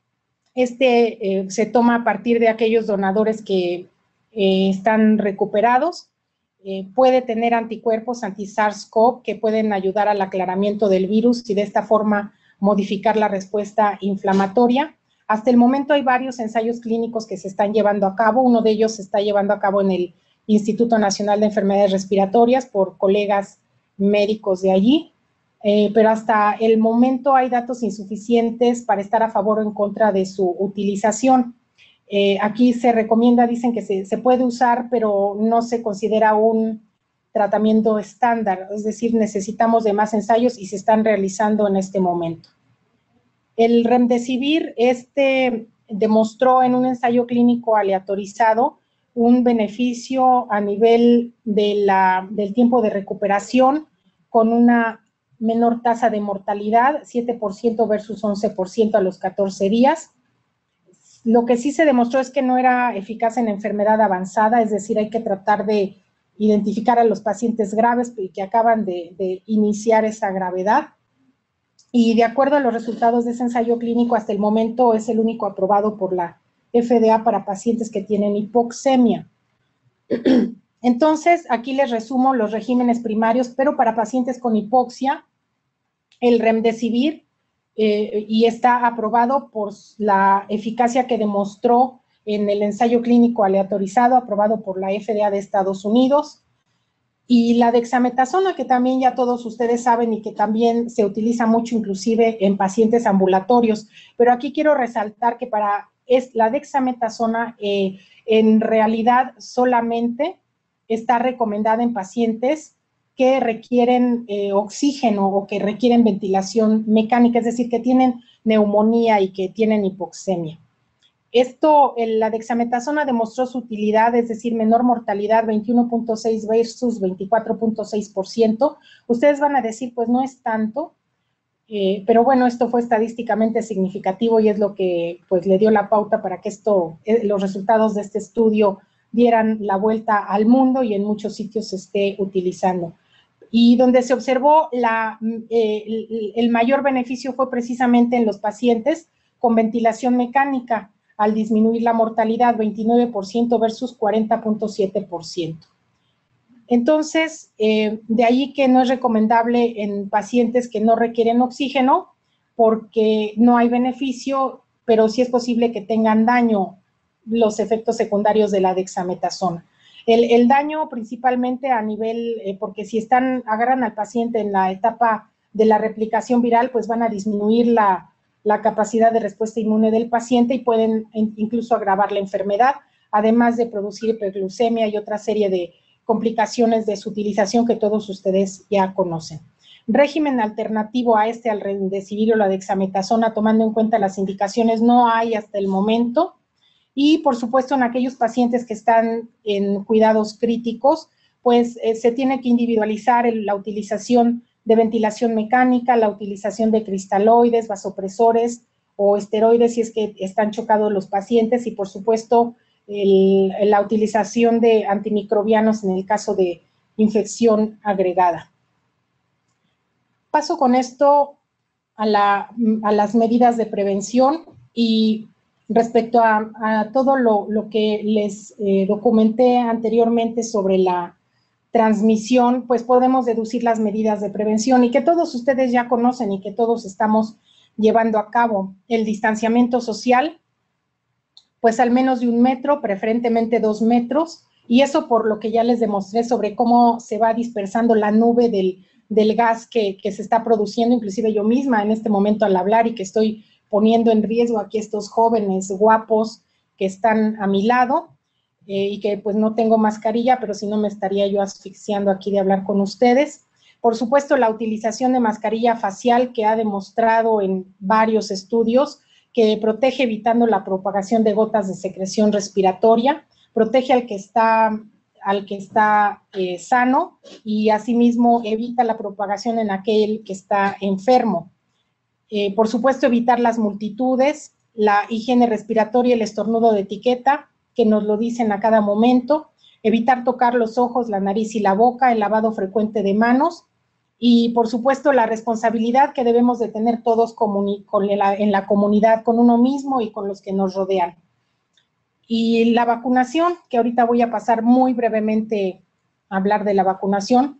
este eh, se toma a partir de aquellos donadores que eh, están recuperados. Eh, puede tener anticuerpos anti-SARS CoV que pueden ayudar al aclaramiento del virus y de esta forma modificar la respuesta inflamatoria. Hasta el momento hay varios ensayos clínicos que se están llevando a cabo. Uno de ellos se está llevando a cabo en el Instituto Nacional de Enfermedades Respiratorias por colegas médicos de allí. Eh, pero hasta el momento hay datos insuficientes para estar a favor o en contra de su utilización. Eh, aquí se recomienda, dicen que se, se puede usar, pero no se considera un tratamiento estándar, es decir, necesitamos de más ensayos y se están realizando en este momento. El remdesivir, este demostró en un ensayo clínico aleatorizado un beneficio a nivel de la, del tiempo de recuperación con una menor tasa de mortalidad, siete por ciento versus once por ciento a los catorce días. Lo que sí se demostró es que no era eficaz en enfermedad avanzada, es decir, hay que tratar de identificar a los pacientes graves y que acaban de, de iniciar esa gravedad. Y de acuerdo a los resultados de ese ensayo clínico, hasta el momento es el único aprobado por la F D A para pacientes que tienen hipoxemia. Entonces, aquí les resumo los regímenes primarios, pero para pacientes con hipoxia, el remdesivir, eh, y está aprobado por la eficacia que demostró en el ensayo clínico aleatorizado, aprobado por la F D A de Estados Unidos, y la dexametasona, que también ya todos ustedes saben y que también se utiliza mucho inclusive en pacientes ambulatorios, pero aquí quiero resaltar que para es, la dexametasona eh, en realidad solamente está recomendada en pacientes que requieren eh, oxígeno o que requieren ventilación mecánica, es decir, que tienen neumonía y que tienen hipoxemia. Esto, el, la dexametasona demostró su utilidad, es decir, menor mortalidad, veintiuno punto seis versus veinticuatro punto seis por ciento. Ustedes van a decir, pues no es tanto, eh, pero bueno, esto fue estadísticamente significativo y es lo que pues le dio la pauta para que esto, eh, los resultados de este estudio dieran la vuelta al mundo y en muchos sitios se esté utilizando. Y donde se observó la, eh, el, el mayor beneficio fue precisamente en los pacientes con ventilación mecánica, al disminuir la mortalidad veintinueve por ciento versus cuarenta punto siete por ciento. Entonces, eh, de ahí que no es recomendable en pacientes que no requieren oxígeno porque no hay beneficio, pero sí es posible que tengan daño los efectos secundarios de la dexametasona. El, el daño principalmente a nivel, eh, porque si están, agarran al paciente en la etapa de la replicación viral, pues van a disminuir la, la capacidad de respuesta inmune del paciente y pueden incluso agravar la enfermedad, además de producir hiperglucemia y otra serie de complicaciones de su utilización que todos ustedes ya conocen. Régimen alternativo a este, al remdesivir o la dexametasona, tomando en cuenta las indicaciones, no hay hasta el momento. Y, por supuesto, en aquellos pacientes que están en cuidados críticos, pues eh, se tiene que individualizar el, la utilización de ventilación mecánica, la utilización de cristaloides, vasopresores o esteroides si es que están chocados los pacientes y, por supuesto, el, la utilización de antimicrobianos en el caso de infección agregada. Paso con esto a, la, a las medidas de prevención y respecto a, a todo lo, lo que les eh, documenté anteriormente sobre la transmisión, pues podemos deducir las medidas de prevención y que todos ustedes ya conocen y que todos estamos llevando a cabo. El distanciamiento social, pues al menos de un metro, preferentemente dos metros, y eso por lo que ya les demostré sobre cómo se va dispersando la nube del, del gas que, que se está produciendo, inclusive yo misma en este momento al hablar y que estoy poniendo en riesgo aquí estos jóvenes guapos que están a mi lado, eh, y que pues no tengo mascarilla, pero si no me estaría yo asfixiando aquí de hablar con ustedes. Por supuesto, la utilización de mascarilla facial que ha demostrado en varios estudios que protege evitando la propagación de gotas de secreción respiratoria, protege al que está, al que está eh, sano y asimismo evita la propagación en aquel que está enfermo. Eh, por supuesto, evitar las multitudes, la higiene respiratoria y el estornudo de etiqueta, que nos lo dicen a cada momento, evitar tocar los ojos, la nariz y la boca, el lavado frecuente de manos, y por supuesto la responsabilidad que debemos de tener todos con la, en la comunidad, con uno mismo y con los que nos rodean. Y la vacunación, que ahorita voy a pasar muy brevemente a hablar de la vacunación,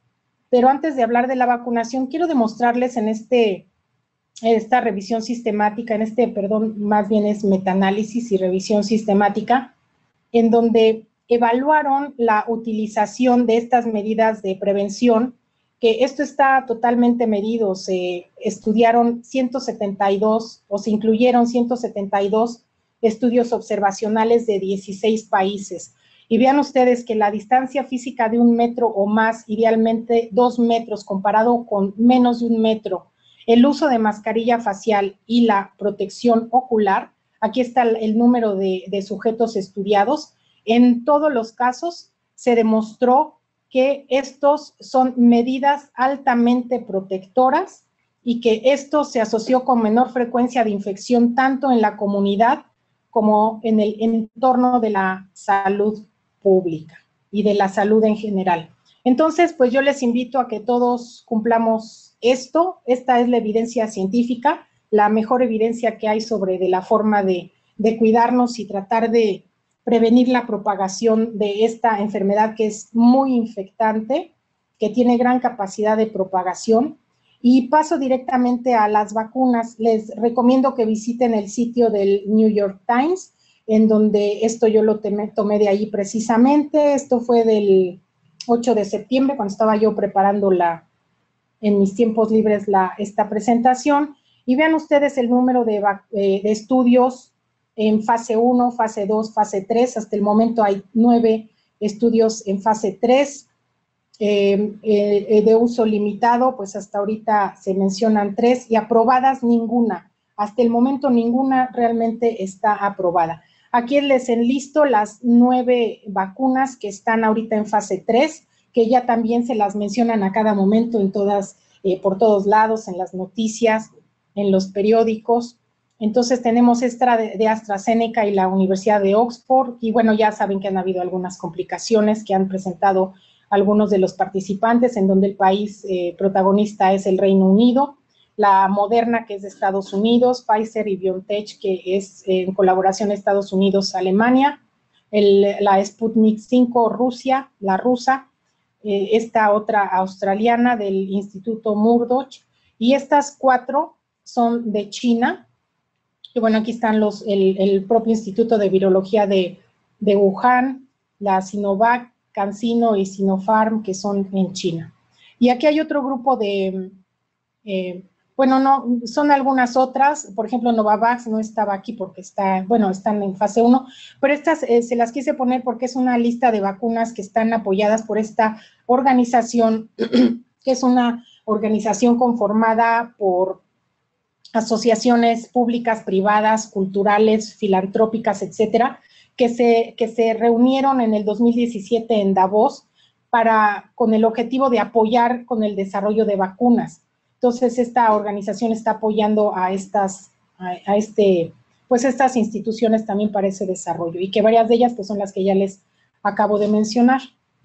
pero antes de hablar de la vacunación, quiero demostrarles en este, esta revisión sistemática, en este, perdón, más bien es metaanálisis y revisión sistemática, en donde evaluaron la utilización de estas medidas de prevención, que esto está totalmente medido, se estudiaron ciento setenta y dos, o se incluyeron ciento setenta y dos estudios observacionales de dieciséis países. Y vean ustedes que la distancia física de un metro o más, idealmente dos metros, comparado con menos de un metro, el uso de mascarilla facial y la protección ocular, aquí está el, el número de, de sujetos estudiados, en todos los casos se demostró que estos son medidas altamente protectoras y que esto se asoció con menor frecuencia de infección tanto en la comunidad como en el entorno de la salud pública y de la salud en general. Entonces, pues yo les invito a que todos cumplamos esto. Esta es la evidencia científica, la mejor evidencia que hay sobre de la forma de, de cuidarnos y tratar de prevenir la propagación de esta enfermedad que es muy infectante, que tiene gran capacidad de propagación. Y paso directamente a las vacunas. Les recomiendo que visiten el sitio del New York Times, en donde esto yo lo tomé, tomé de ahí precisamente. Esto fue del ocho de septiembre, cuando estaba yo preparando la, en mis tiempos libres la, esta presentación. Y vean ustedes el número de, eh, de estudios en fase uno, fase dos, fase tres. Hasta el momento hay nueve estudios en fase tres, eh, eh, de uso limitado, pues hasta ahorita se mencionan tres, y aprobadas ninguna. Hasta el momento ninguna realmente está aprobada. Aquí les enlisto las nueve vacunas que están ahorita en fase tres, que ya también se las mencionan a cada momento en todas, eh, por todos lados, en las noticias, en los periódicos. Entonces tenemos esta de, de AstraZeneca y la Universidad de Oxford, y bueno, ya saben que han habido algunas complicaciones que han presentado algunos de los participantes, en donde el país eh, protagonista es el Reino Unido, la Moderna, que es de Estados Unidos, Pfizer y BioNTech, que es eh, en colaboración Estados Unidos-Alemania, la Sputnik cinco, Rusia, la rusa, eh, esta otra australiana del Instituto Murdoch, y estas cuatro son de China. Y bueno, aquí están los, el, el propio Instituto de Virología de, de Wuhan, la Sinovac, CanSino y Sinopharm, que son en China. Y aquí hay otro grupo de, eh, bueno, no, son algunas otras, por ejemplo, Novavax no estaba aquí porque está, bueno, están en fase uno, pero estas eh, se las quise poner porque es una lista de vacunas que están apoyadas por esta organización, que es una organización conformada por asociaciones públicas, privadas, culturales, filantrópicas, etcétera, que se, que se reunieron en el dos mil diecisiete en Davos para, con el objetivo de apoyar con el desarrollo de vacunas. Entonces, esta organización está apoyando a estas, a, a este, pues estas instituciones también para ese desarrollo, y que varias de ellas pues son las que ya les acabo de mencionar.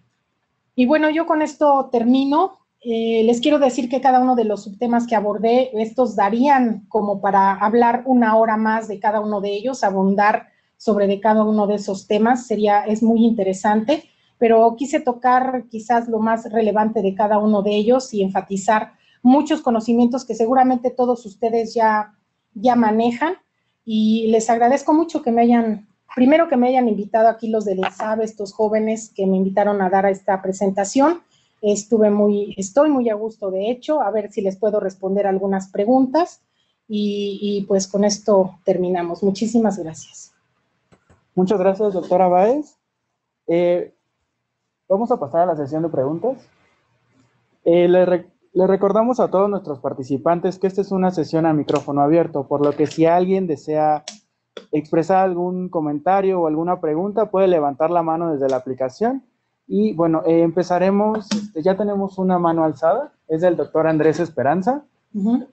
Y bueno, yo con esto termino. Eh, les quiero decir que cada uno de los subtemas que abordé, estos darían como para hablar una hora más de cada uno de ellos, abundar sobre de cada uno de esos temas, sería, es muy interesante, pero quise tocar quizás lo más relevante de cada uno de ellos y enfatizar muchos conocimientos que seguramente todos ustedes ya, ya manejan, y les agradezco mucho que me hayan, primero que me hayan invitado aquí los del INSABI, estos jóvenes que me invitaron a dar a esta presentación. Estuve muy, estoy muy a gusto, de hecho, a ver si les puedo responder algunas preguntas, y, y pues con esto terminamos. Muchísimas gracias. Muchas gracias, doctora Báez. Eh, vamos a pasar a la sesión de preguntas. Eh, le, re le recordamos a todos nuestros participantes que esta es una sesión a micrófono abierto, por lo que si alguien desea expresar algún comentario o alguna pregunta, puede levantar la mano desde la aplicación. Y bueno, eh, empezaremos, este, ya tenemos una mano alzada, es del doctor Andrés Esperanza. Uh-huh.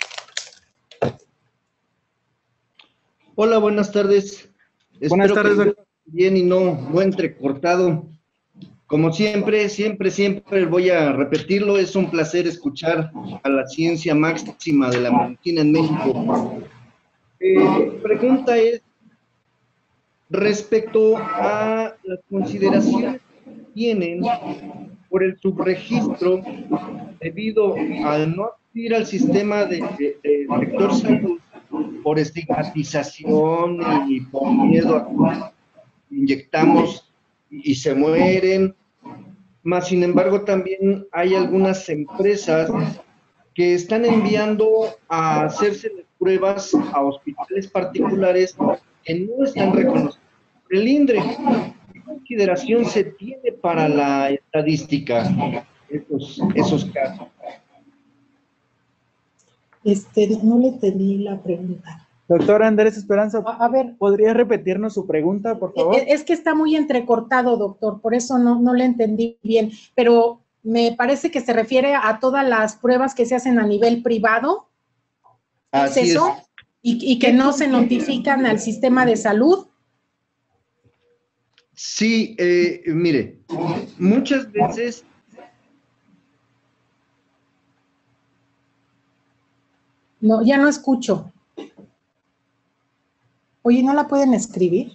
Hola, buenas tardes. Buenas Espero tardes, que doctor. bien y no, no entrecortado. Como siempre, siempre, siempre voy a repetirlo, es un placer escuchar a la ciencia máxima de la medicina en México. Eh, mi pregunta es respecto a las consideraciones que tienen por el subregistro debido al no acudir al sistema de, de, de sector salud por estigmatización y por miedo a que inyectamos y, y se mueren. Más sin embargo, también hay algunas empresas que están enviando a hacerse las pruebas a hospitales particulares que no están reconocidos por el INDRE. ¿Qué consideración se tiene para la estadística esos, esos casos? Este, no le entendí la pregunta. Doctor Andrés Esperanza, A, a ver, ¿podría repetirnos su pregunta, por favor? Es, es que está muy entrecortado, doctor, por eso no, no le entendí bien, pero me parece que se refiere a todas las pruebas que se hacen a nivel privado. ¿Es Así eso? es. Y, y que no se notifican al sistema de salud. Sí, eh, mire, muchas veces No, ya no escucho. Oye, ¿no la pueden escribir?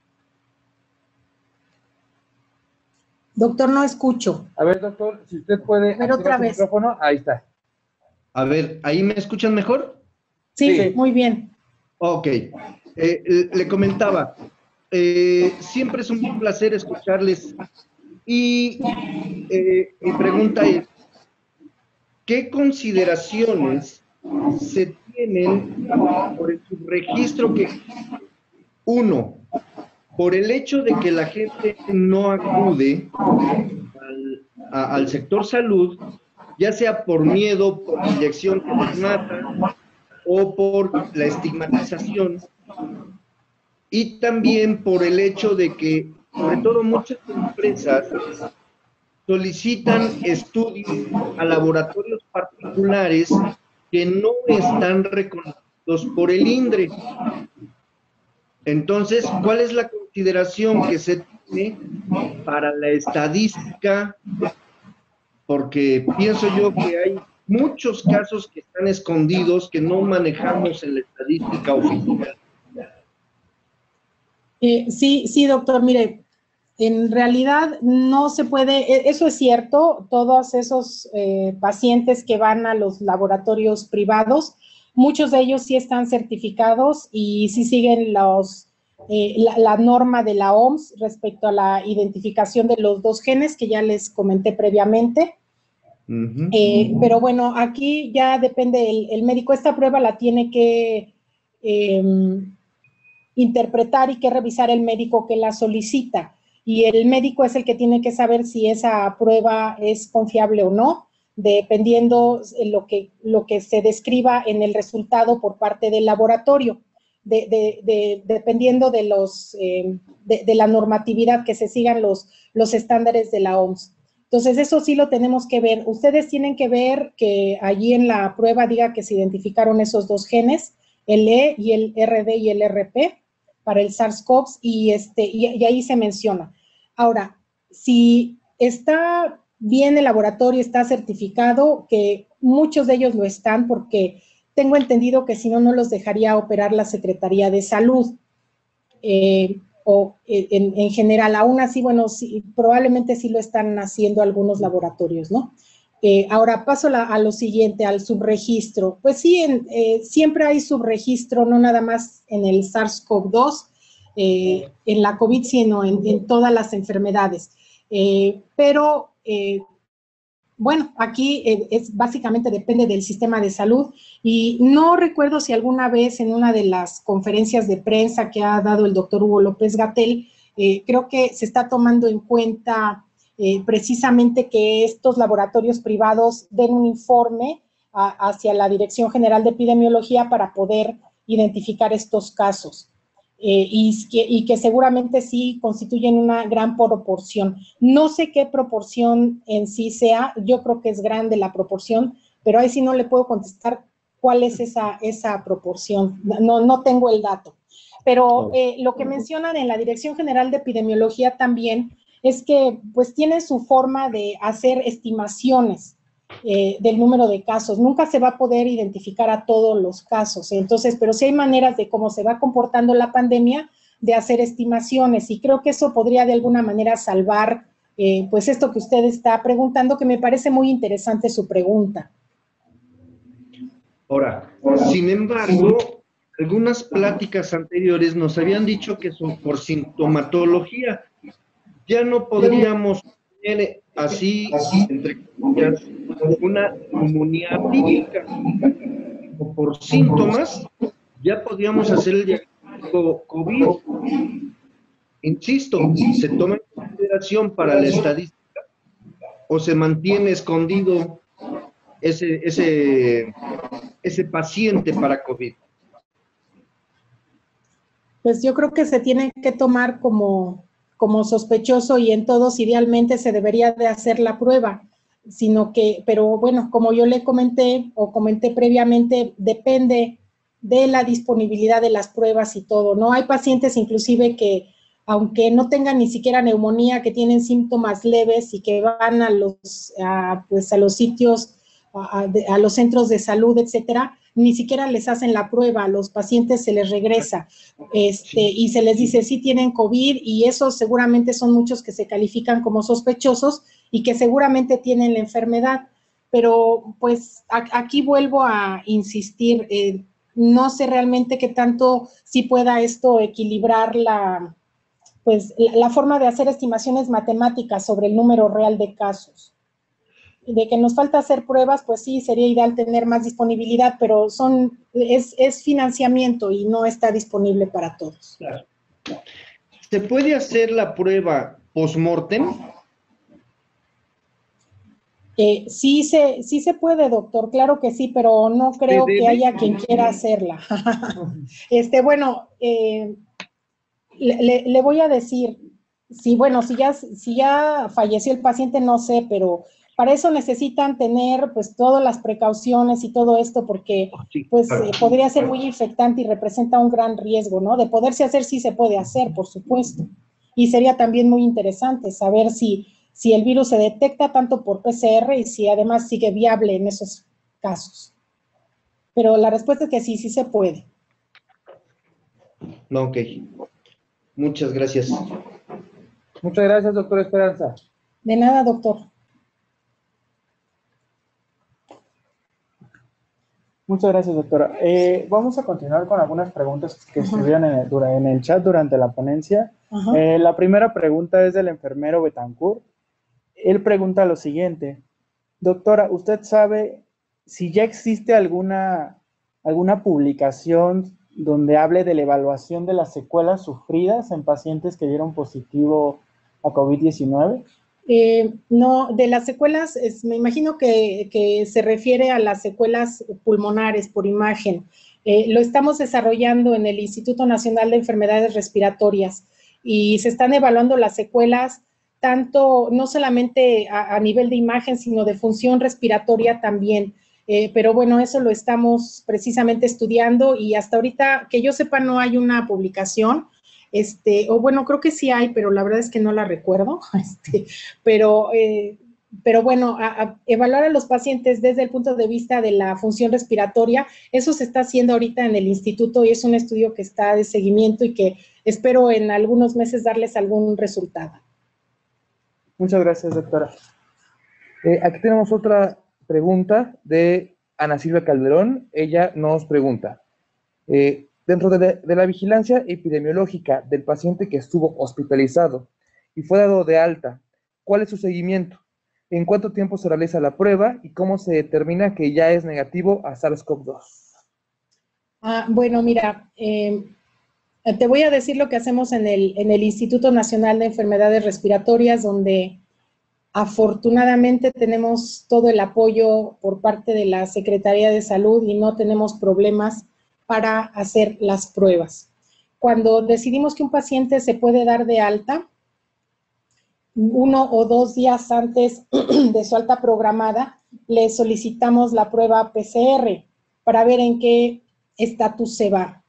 Doctor, no escucho. A ver, doctor, si usted puede A ver, otra activar su vez. micrófono, ahí está. a ver, ¿ahí me escuchan mejor? Sí, Sí. muy bien. Ok, eh, le comentaba, eh, siempre es un placer escucharles y eh, mi pregunta es, ¿qué consideraciones se tienen por el subregistro que, uno, por el hecho de que la gente no acude al, a, al sector salud, ya sea por miedo, por inyección que les mata, o por la estigmatización, y también por el hecho de que, sobre todo, muchas empresas solicitan estudios a laboratorios particulares que no están reconocidos por el INDRE. Entonces, ¿cuál es la consideración que se tiene para la estadística? Porque pienso yo que hay muchos casos que están escondidos que no manejamos en la estadística oficial. Eh, sí, sí, doctor, mire, en realidad no se puede, eso es cierto, todos esos eh, pacientes que van a los laboratorios privados, muchos de ellos sí están certificados y sí siguen los, eh, la, la norma de la O M S respecto a la identificación de los dos genes que ya les comenté previamente. Uh-huh. eh, pero bueno, aquí ya depende el, el médico, esta prueba la tiene que eh, interpretar y que revisar el médico que la solicita, y el médico es el que tiene que saber si esa prueba es confiable o no, dependiendo lo que, lo que se describa en el resultado por parte del laboratorio, de, de, de, dependiendo de, los, eh, de, de la normatividad, que se sigan los, los estándares de la O M S. Entonces, eso sí lo tenemos que ver. Ustedes tienen que ver que allí en la prueba diga que se identificaron esos dos genes, el E y el R D y el R P, para el SARS-CoV, y, este, y, y ahí se menciona. Ahora, si está bien el laboratorio, está certificado, que muchos de ellos lo están, porque tengo entendido que si no, no los dejaría operar la Secretaría de Salud. Eh, o en, en general, aún así, bueno, sí, probablemente sí lo están haciendo algunos laboratorios, ¿no? Eh, ahora paso la, a lo siguiente, al subregistro. Pues sí, en, eh, siempre hay subregistro, no nada más en el SARS CoV dos, eh, en la COVID, sino en, en todas las enfermedades. Eh, pero, eh, bueno, aquí eh, es básicamente depende del sistema de salud y no recuerdo si alguna vez en una de las conferencias de prensa que ha dado el doctor Hugo López-Gatell, eh, creo que se está tomando en cuenta eh, precisamente que estos laboratorios privados den un informe a, hacia la Dirección General de Epidemiología para poder identificar estos casos. Eh, y, que, y que seguramente sí constituyen una gran proporción. No sé qué proporción en sí sea, yo creo que es grande la proporción, pero ahí sí no le puedo contestar cuál es esa, esa proporción, no, no tengo el dato. Pero eh, lo que mencionan en la Dirección General de Epidemiología también es que pues tienen su forma de hacer estimaciones Eh, del número de casos. Nunca se va a poder identificar a todos los casos. Entonces, pero sí hay maneras de cómo se va comportando la pandemia de hacer estimaciones y creo que eso podría de alguna manera salvar eh, pues esto que usted está preguntando, que me parece muy interesante su pregunta. Ahora, sin embargo, algunas pláticas anteriores nos habían dicho que son por sintomatología. Ya no podríamos tener así, entre comillas, una neumonía típica, o por síntomas, ya podríamos hacer el diagnóstico COVID. Insisto, ¿se toma en consideración para la estadística o se mantiene escondido ese, ese, ese paciente para COVID? Pues yo creo que se tiene que tomar como, como sospechoso y en todos idealmente se debería de hacer la prueba, sino que, pero bueno, como yo le comenté o comenté previamente, depende de la disponibilidad de las pruebas y todo, ¿no? Hay pacientes inclusive que, aunque no tengan ni siquiera neumonía, que tienen síntomas leves y que van a los, a, pues a los sitios, a, a, a los centros de salud, etcétera, ni siquiera les hacen la prueba, a los pacientes se les regresa este, y se les dice sí tienen COVID y esos seguramente son muchos que se califican como sospechosos y que seguramente tienen la enfermedad, pero pues a, aquí vuelvo a insistir, eh, no sé realmente qué tanto sí pueda esto equilibrar la, pues, la, la forma de hacer estimaciones matemáticas sobre el número real de casos. De que nos falta hacer pruebas, pues sí, sería ideal tener más disponibilidad, pero son, es, es financiamiento y no está disponible para todos. Claro. ¿Se puede hacer la prueba post-mortem? Eh, sí, se, sí se puede, doctor, claro que sí, pero no creo que haya quien quiera hacerla. este, bueno, eh, le, le voy a decir, si, bueno, si ya, si ya falleció el paciente, no sé, pero para eso necesitan tener pues todas las precauciones y todo esto porque pues eh, podría ser muy infectante y representa un gran riesgo, ¿no? De poderse hacer sí se puede hacer, por supuesto. Y sería también muy interesante saber si, si el virus se detecta tanto por P C R y si además sigue viable en esos casos. Pero la respuesta es que sí, sí se puede. No, ok. Muchas gracias. Muchas gracias, doctora Esperanza. De nada, doctor. Muchas gracias, doctora. Eh, vamos a continuar con algunas preguntas que uh-huh. estuvieron en el, en el chat durante la ponencia. Uh-huh. eh, la primera pregunta es del enfermero Betancourt. Él pregunta lo siguiente. Doctora, ¿usted sabe si ya existe alguna, alguna publicación donde hable de la evaluación de las secuelas sufridas en pacientes que dieron positivo a COVID diecinueve? Eh, no, de las secuelas, es, me imagino que, que se refiere a las secuelas pulmonares por imagen. Eh, lo estamos desarrollando en el Instituto Nacional de Enfermedades Respiratorias y se están evaluando las secuelas tanto, no solamente a, a nivel de imagen, sino de función respiratoria también. Eh, pero bueno, eso lo estamos precisamente estudiando y hasta ahorita, que yo sepa, no hay una publicación. Este, o bueno, creo que sí hay, pero la verdad es que no la recuerdo, este, pero, eh, pero bueno, a, a evaluar a los pacientes desde el punto de vista de la función respiratoria, eso se está haciendo ahorita en el instituto y es un estudio que está de seguimiento y que espero en algunos meses darles algún resultado. Muchas gracias, doctora. Eh, aquí tenemos otra pregunta de Ana Silvia Calderón. Ella nos pregunta, eh, dentro de la, de la vigilancia epidemiológica del paciente que estuvo hospitalizado y fue dado de alta, ¿cuál es su seguimiento? ¿En cuánto tiempo se realiza la prueba y cómo se determina que ya es negativo a SARS CoV dos? Ah, bueno, mira, eh, te voy a decir lo que hacemos en el, en el Instituto Nacional de Enfermedades Respiratorias, donde afortunadamente tenemos todo el apoyo por parte de la Secretaría de Salud y no tenemos problemas para hacer las pruebas. Cuando decidimos que un paciente se puede dar de alta, uno o dos días antes de su alta programada, le solicitamos la prueba P C R para ver en qué estatus se va.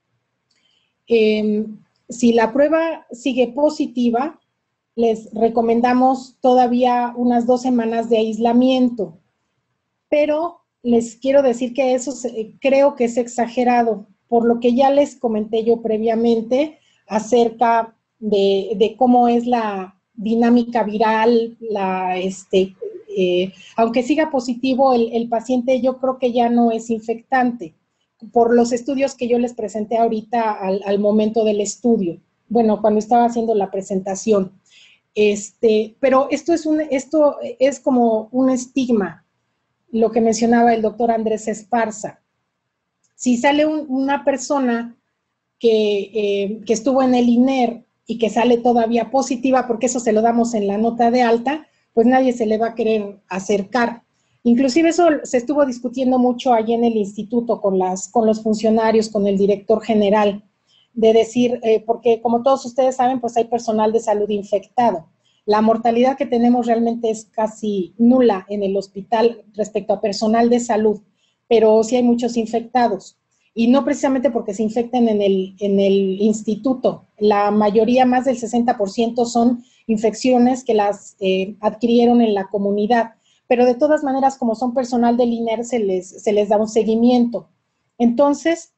Eh, si la prueba sigue positiva, les recomendamos todavía unas dos semanas de aislamiento, pero les quiero decir que eso se, creo que es exagerado, por lo que ya les comenté yo previamente acerca de, de cómo es la dinámica viral, la, este, eh, aunque siga positivo el, el paciente, yo creo que ya no es infectante, por los estudios que yo les presenté ahorita al, al momento del estudio, bueno, cuando estaba haciendo la presentación. Este, pero esto es, un, esto es como un estigma, lo que mencionaba el doctor Andrés Esparza. Si sale un, una persona que, eh, que estuvo en el I N E R y que sale todavía positiva, porque eso se lo damos en la nota de alta, pues nadie se le va a querer acercar. Inclusive eso se estuvo discutiendo mucho allí en el instituto con, las, con los funcionarios, con el director general, de decir, eh, porque como todos ustedes saben, pues hay personal de salud infectado. La mortalidad que tenemos realmente es casi nula en el hospital respecto a personal de salud, pero sí hay muchos infectados. Y no precisamente porque se infecten en el, en el instituto. La mayoría, más del sesenta por ciento, son infecciones que las eh, adquirieron en la comunidad. Pero de todas maneras, como son personal del I N E R, se les, se les da un seguimiento. Entonces,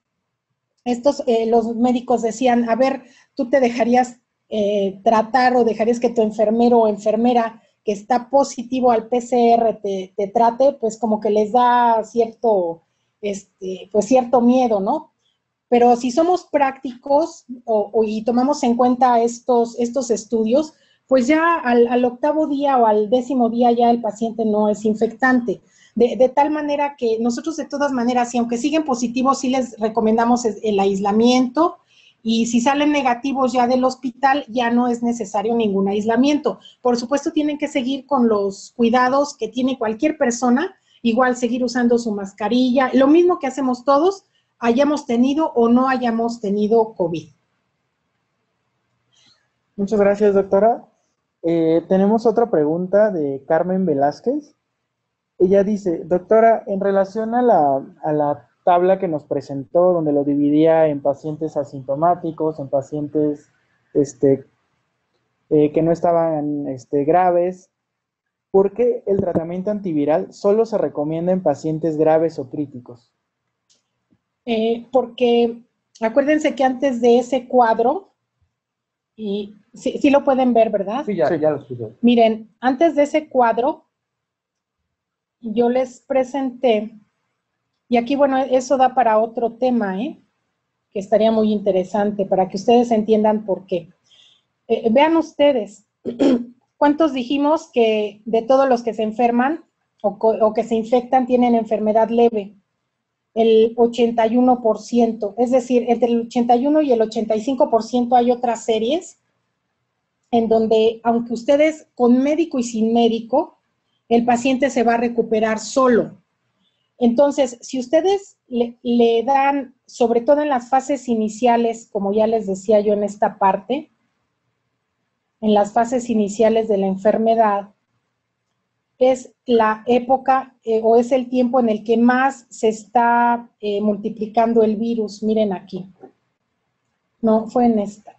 estos, eh, los médicos decían, a ver, tú te dejarías eh, tratar o dejarías que tu enfermero o enfermera que está positivo al P C R te, te trate, pues como que les da cierto, este, pues cierto miedo, ¿no? Pero si somos prácticos o, o, y tomamos en cuenta estos, estos estudios, pues ya al, al octavo día o al décimo día ya el paciente no es infectante. De, de tal manera que nosotros de todas maneras, y aunque siguen positivos, sí les recomendamos el aislamiento, y si salen negativos ya del hospital, ya no es necesario ningún aislamiento. Por supuesto, tienen que seguir con los cuidados que tiene cualquier persona, igual seguir usando su mascarilla, lo mismo que hacemos todos, hayamos tenido o no hayamos tenido COVID. Muchas gracias, doctora. Eh, tenemos otra pregunta de Carmen Velázquez. Ella dice, doctora, en relación a la, a la tabla que nos presentó, donde lo dividía en pacientes asintomáticos, en pacientes este, eh, que no estaban este, graves, ¿por qué el tratamiento antiviral solo se recomienda en pacientes graves o críticos? Eh, porque acuérdense que antes de ese cuadro, y sí, sí lo pueden ver, ¿verdad? Sí, ya, sí. ya lo escuché. Miren, antes de ese cuadro, yo les presenté, y aquí, bueno, eso da para otro tema, ¿eh? Que estaría muy interesante para que ustedes entiendan por qué. Eh, vean ustedes, ¿cuántos dijimos que de todos los que se enferman o, o que se infectan tienen enfermedad leve? El ochenta y uno por ciento, es decir, entre el ochenta y uno y el ochenta y cinco por ciento hay otras series en donde, aunque ustedes con médico y sin médico, el paciente se va a recuperar solo. Entonces, si ustedes le, le dan, sobre todo en las fases iniciales, como ya les decía yo en esta parte, en las fases iniciales de la enfermedad, es la época eh, o es el tiempo en el que más se está eh, multiplicando el virus. Miren aquí. No, fue en esta.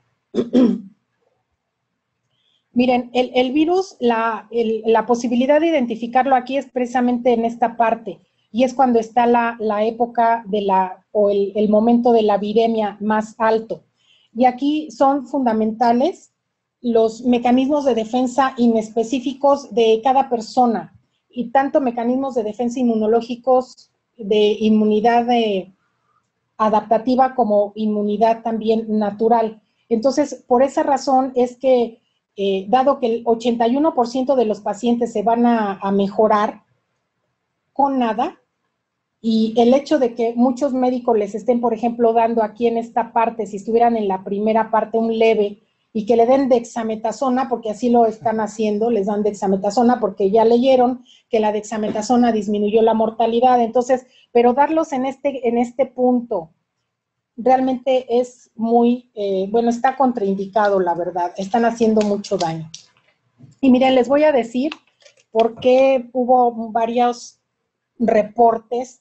Miren, el, el virus, la, el, la posibilidad de identificarlo aquí es precisamente en esta parte. Y es cuando está la, la época de la, o el, el momento de la viremia más alto. Y aquí son fundamentales los mecanismos de defensa inespecíficos de cada persona. y tanto mecanismos de defensa inmunológicos, de inmunidad de, adaptativa como inmunidad también natural. Entonces, por esa razón es que, eh, dado que el ochenta y uno por ciento de los pacientes se van a, a mejorar con nada, y el hecho de que muchos médicos les estén, por ejemplo, dando aquí en esta parte, si estuvieran en la primera parte un leve, y que le den dexametasona, porque así lo están haciendo, les dan dexametasona porque ya leyeron que la dexametasona disminuyó la mortalidad. Entonces, pero darlos en este, en este punto realmente es muy, eh, bueno, está contraindicado, la verdad, están haciendo mucho daño. Y miren, les voy a decir por qué hubo varios reportes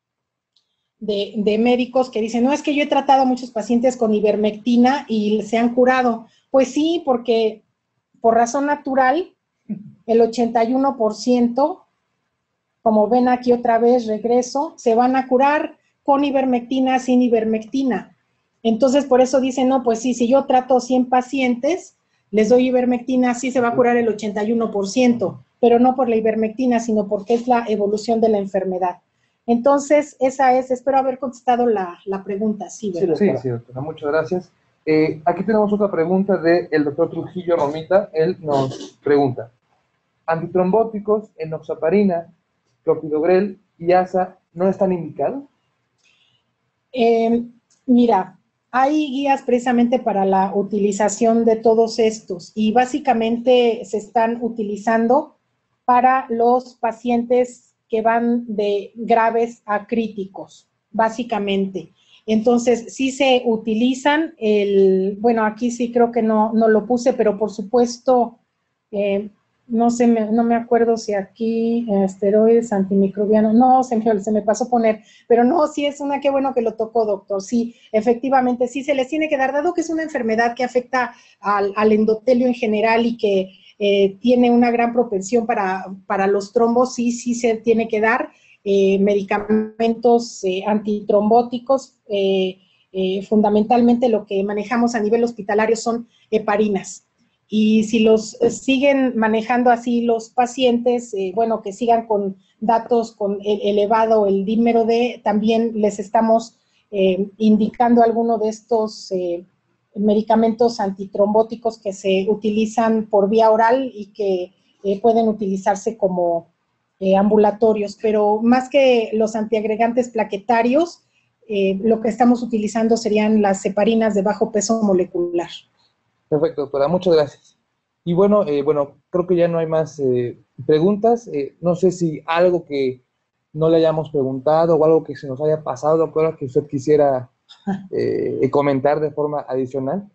De, de médicos que dicen, no, es que yo he tratado a muchos pacientes con ivermectina y se han curado. Pues sí, porque por razón natural, el ochenta y uno por ciento, como ven aquí otra vez, regreso, se van a curar con ivermectina, sin ivermectina. Entonces, por eso dicen, no, pues sí, si yo trato cien pacientes, les doy ivermectina, sí se va a curar el ochenta y uno por ciento, pero no por la ivermectina, sino porque es la evolución de la enfermedad. Entonces, esa es, espero haber contestado la, la pregunta, sí, ¿verdad? Sí, sí, doctora, muchas gracias. Eh, aquí tenemos otra pregunta del doctor Trujillo Romita. Él nos pregunta, ¿antitrombóticos, enoxaparina, clopidogrel y asa no están indicados? Eh, mira, hay guías precisamente para la utilización de todos estos y básicamente se están utilizando para los pacientes que van de graves a críticos, básicamente. Entonces, sí se utilizan, el, bueno, aquí sí creo que no, no lo puse, pero por supuesto, eh, no sé, me, no me acuerdo si aquí, eh, esteroides, antimicrobianos, no, se me, se me pasó poner, pero no, sí es una, qué bueno que lo tocó, doctor, sí, efectivamente, sí se les tiene que dar, dado que es una enfermedad que afecta al, al endotelio en general y que Eh, tiene una gran propensión para, para los trombos, sí, sí se tiene que dar eh, medicamentos eh, antitrombóticos, eh, eh, fundamentalmente lo que manejamos a nivel hospitalario son heparinas. Y si los eh, siguen manejando así los pacientes, eh, bueno, que sigan con datos con el, elevado el dímero D, también les estamos eh, indicando alguno de estos eh, medicamentos antitrombóticos que se utilizan por vía oral y que eh, pueden utilizarse como eh, ambulatorios, pero más que los antiagregantes plaquetarios, eh, lo que estamos utilizando serían las heparinas de bajo peso molecular. Perfecto, doctora, muchas gracias. Y bueno, eh, bueno, creo que ya no hay más eh, preguntas. Eh, no sé si algo que no le hayamos preguntado o algo que se nos haya pasado, doctora, que usted quisiera eh, comentar de forma adicional.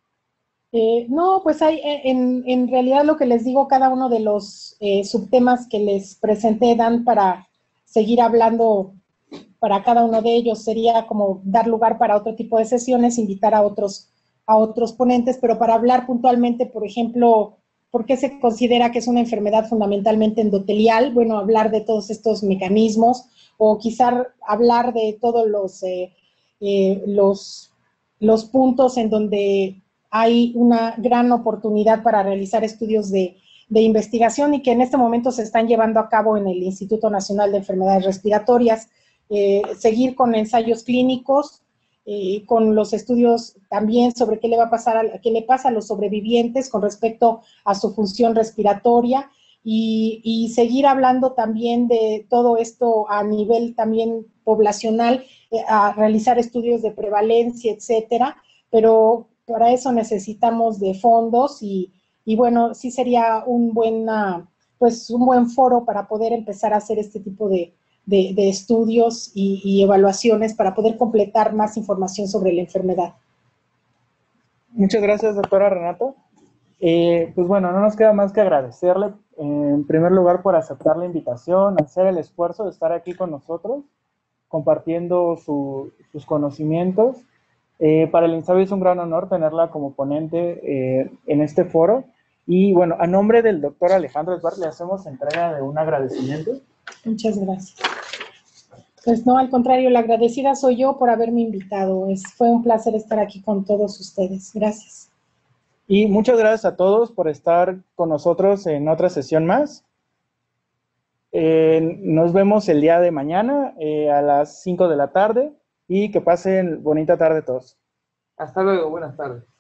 Eh, no, pues hay, en, en realidad lo que les digo, cada uno de los eh, subtemas que les presenté dan para seguir hablando para cada uno de ellos. Sería como dar lugar para otro tipo de sesiones, invitar a otros, a otros ponentes, pero para hablar puntualmente, por ejemplo, ¿por qué se considera que es una enfermedad fundamentalmente endotelial? Bueno, hablar de todos estos mecanismos o quizá hablar de todos los, eh, eh, los, los puntos en donde hay una gran oportunidad para realizar estudios de, de investigación y que en este momento se están llevando a cabo en el Instituto Nacional de Enfermedades Respiratorias, eh, seguir con ensayos clínicos, eh, con los estudios también sobre qué le va a pasar, a, qué le pasa a los sobrevivientes con respecto a su función respiratoria y, y seguir hablando también de todo esto a nivel también poblacional, eh, a realizar estudios de prevalencia, etcétera, pero para eso necesitamos de fondos y, y bueno, sí sería un, buena, pues un buen foro para poder empezar a hacer este tipo de, de, de estudios y, y evaluaciones para poder completar más información sobre la enfermedad. Muchas gracias, doctora Renata. Eh, pues bueno, no nos queda más que agradecerle, en primer lugar, por aceptar la invitación, hacer el esfuerzo de estar aquí con nosotros, compartiendo su, sus conocimientos. Eh, para el INSABI es un gran honor tenerla como ponente eh, en este foro. Y bueno, a nombre del doctor Alejandro Esbar le hacemos entrega de un agradecimiento. Muchas gracias. Pues no, al contrario, la agradecida soy yo por haberme invitado. Es, fue un placer estar aquí con todos ustedes. Gracias. Y muchas gracias a todos por estar con nosotros en otra sesión más. Eh, nos vemos el día de mañana eh, a las cinco de la tarde y que pasen bonita tarde todos. Hasta luego, buenas tardes.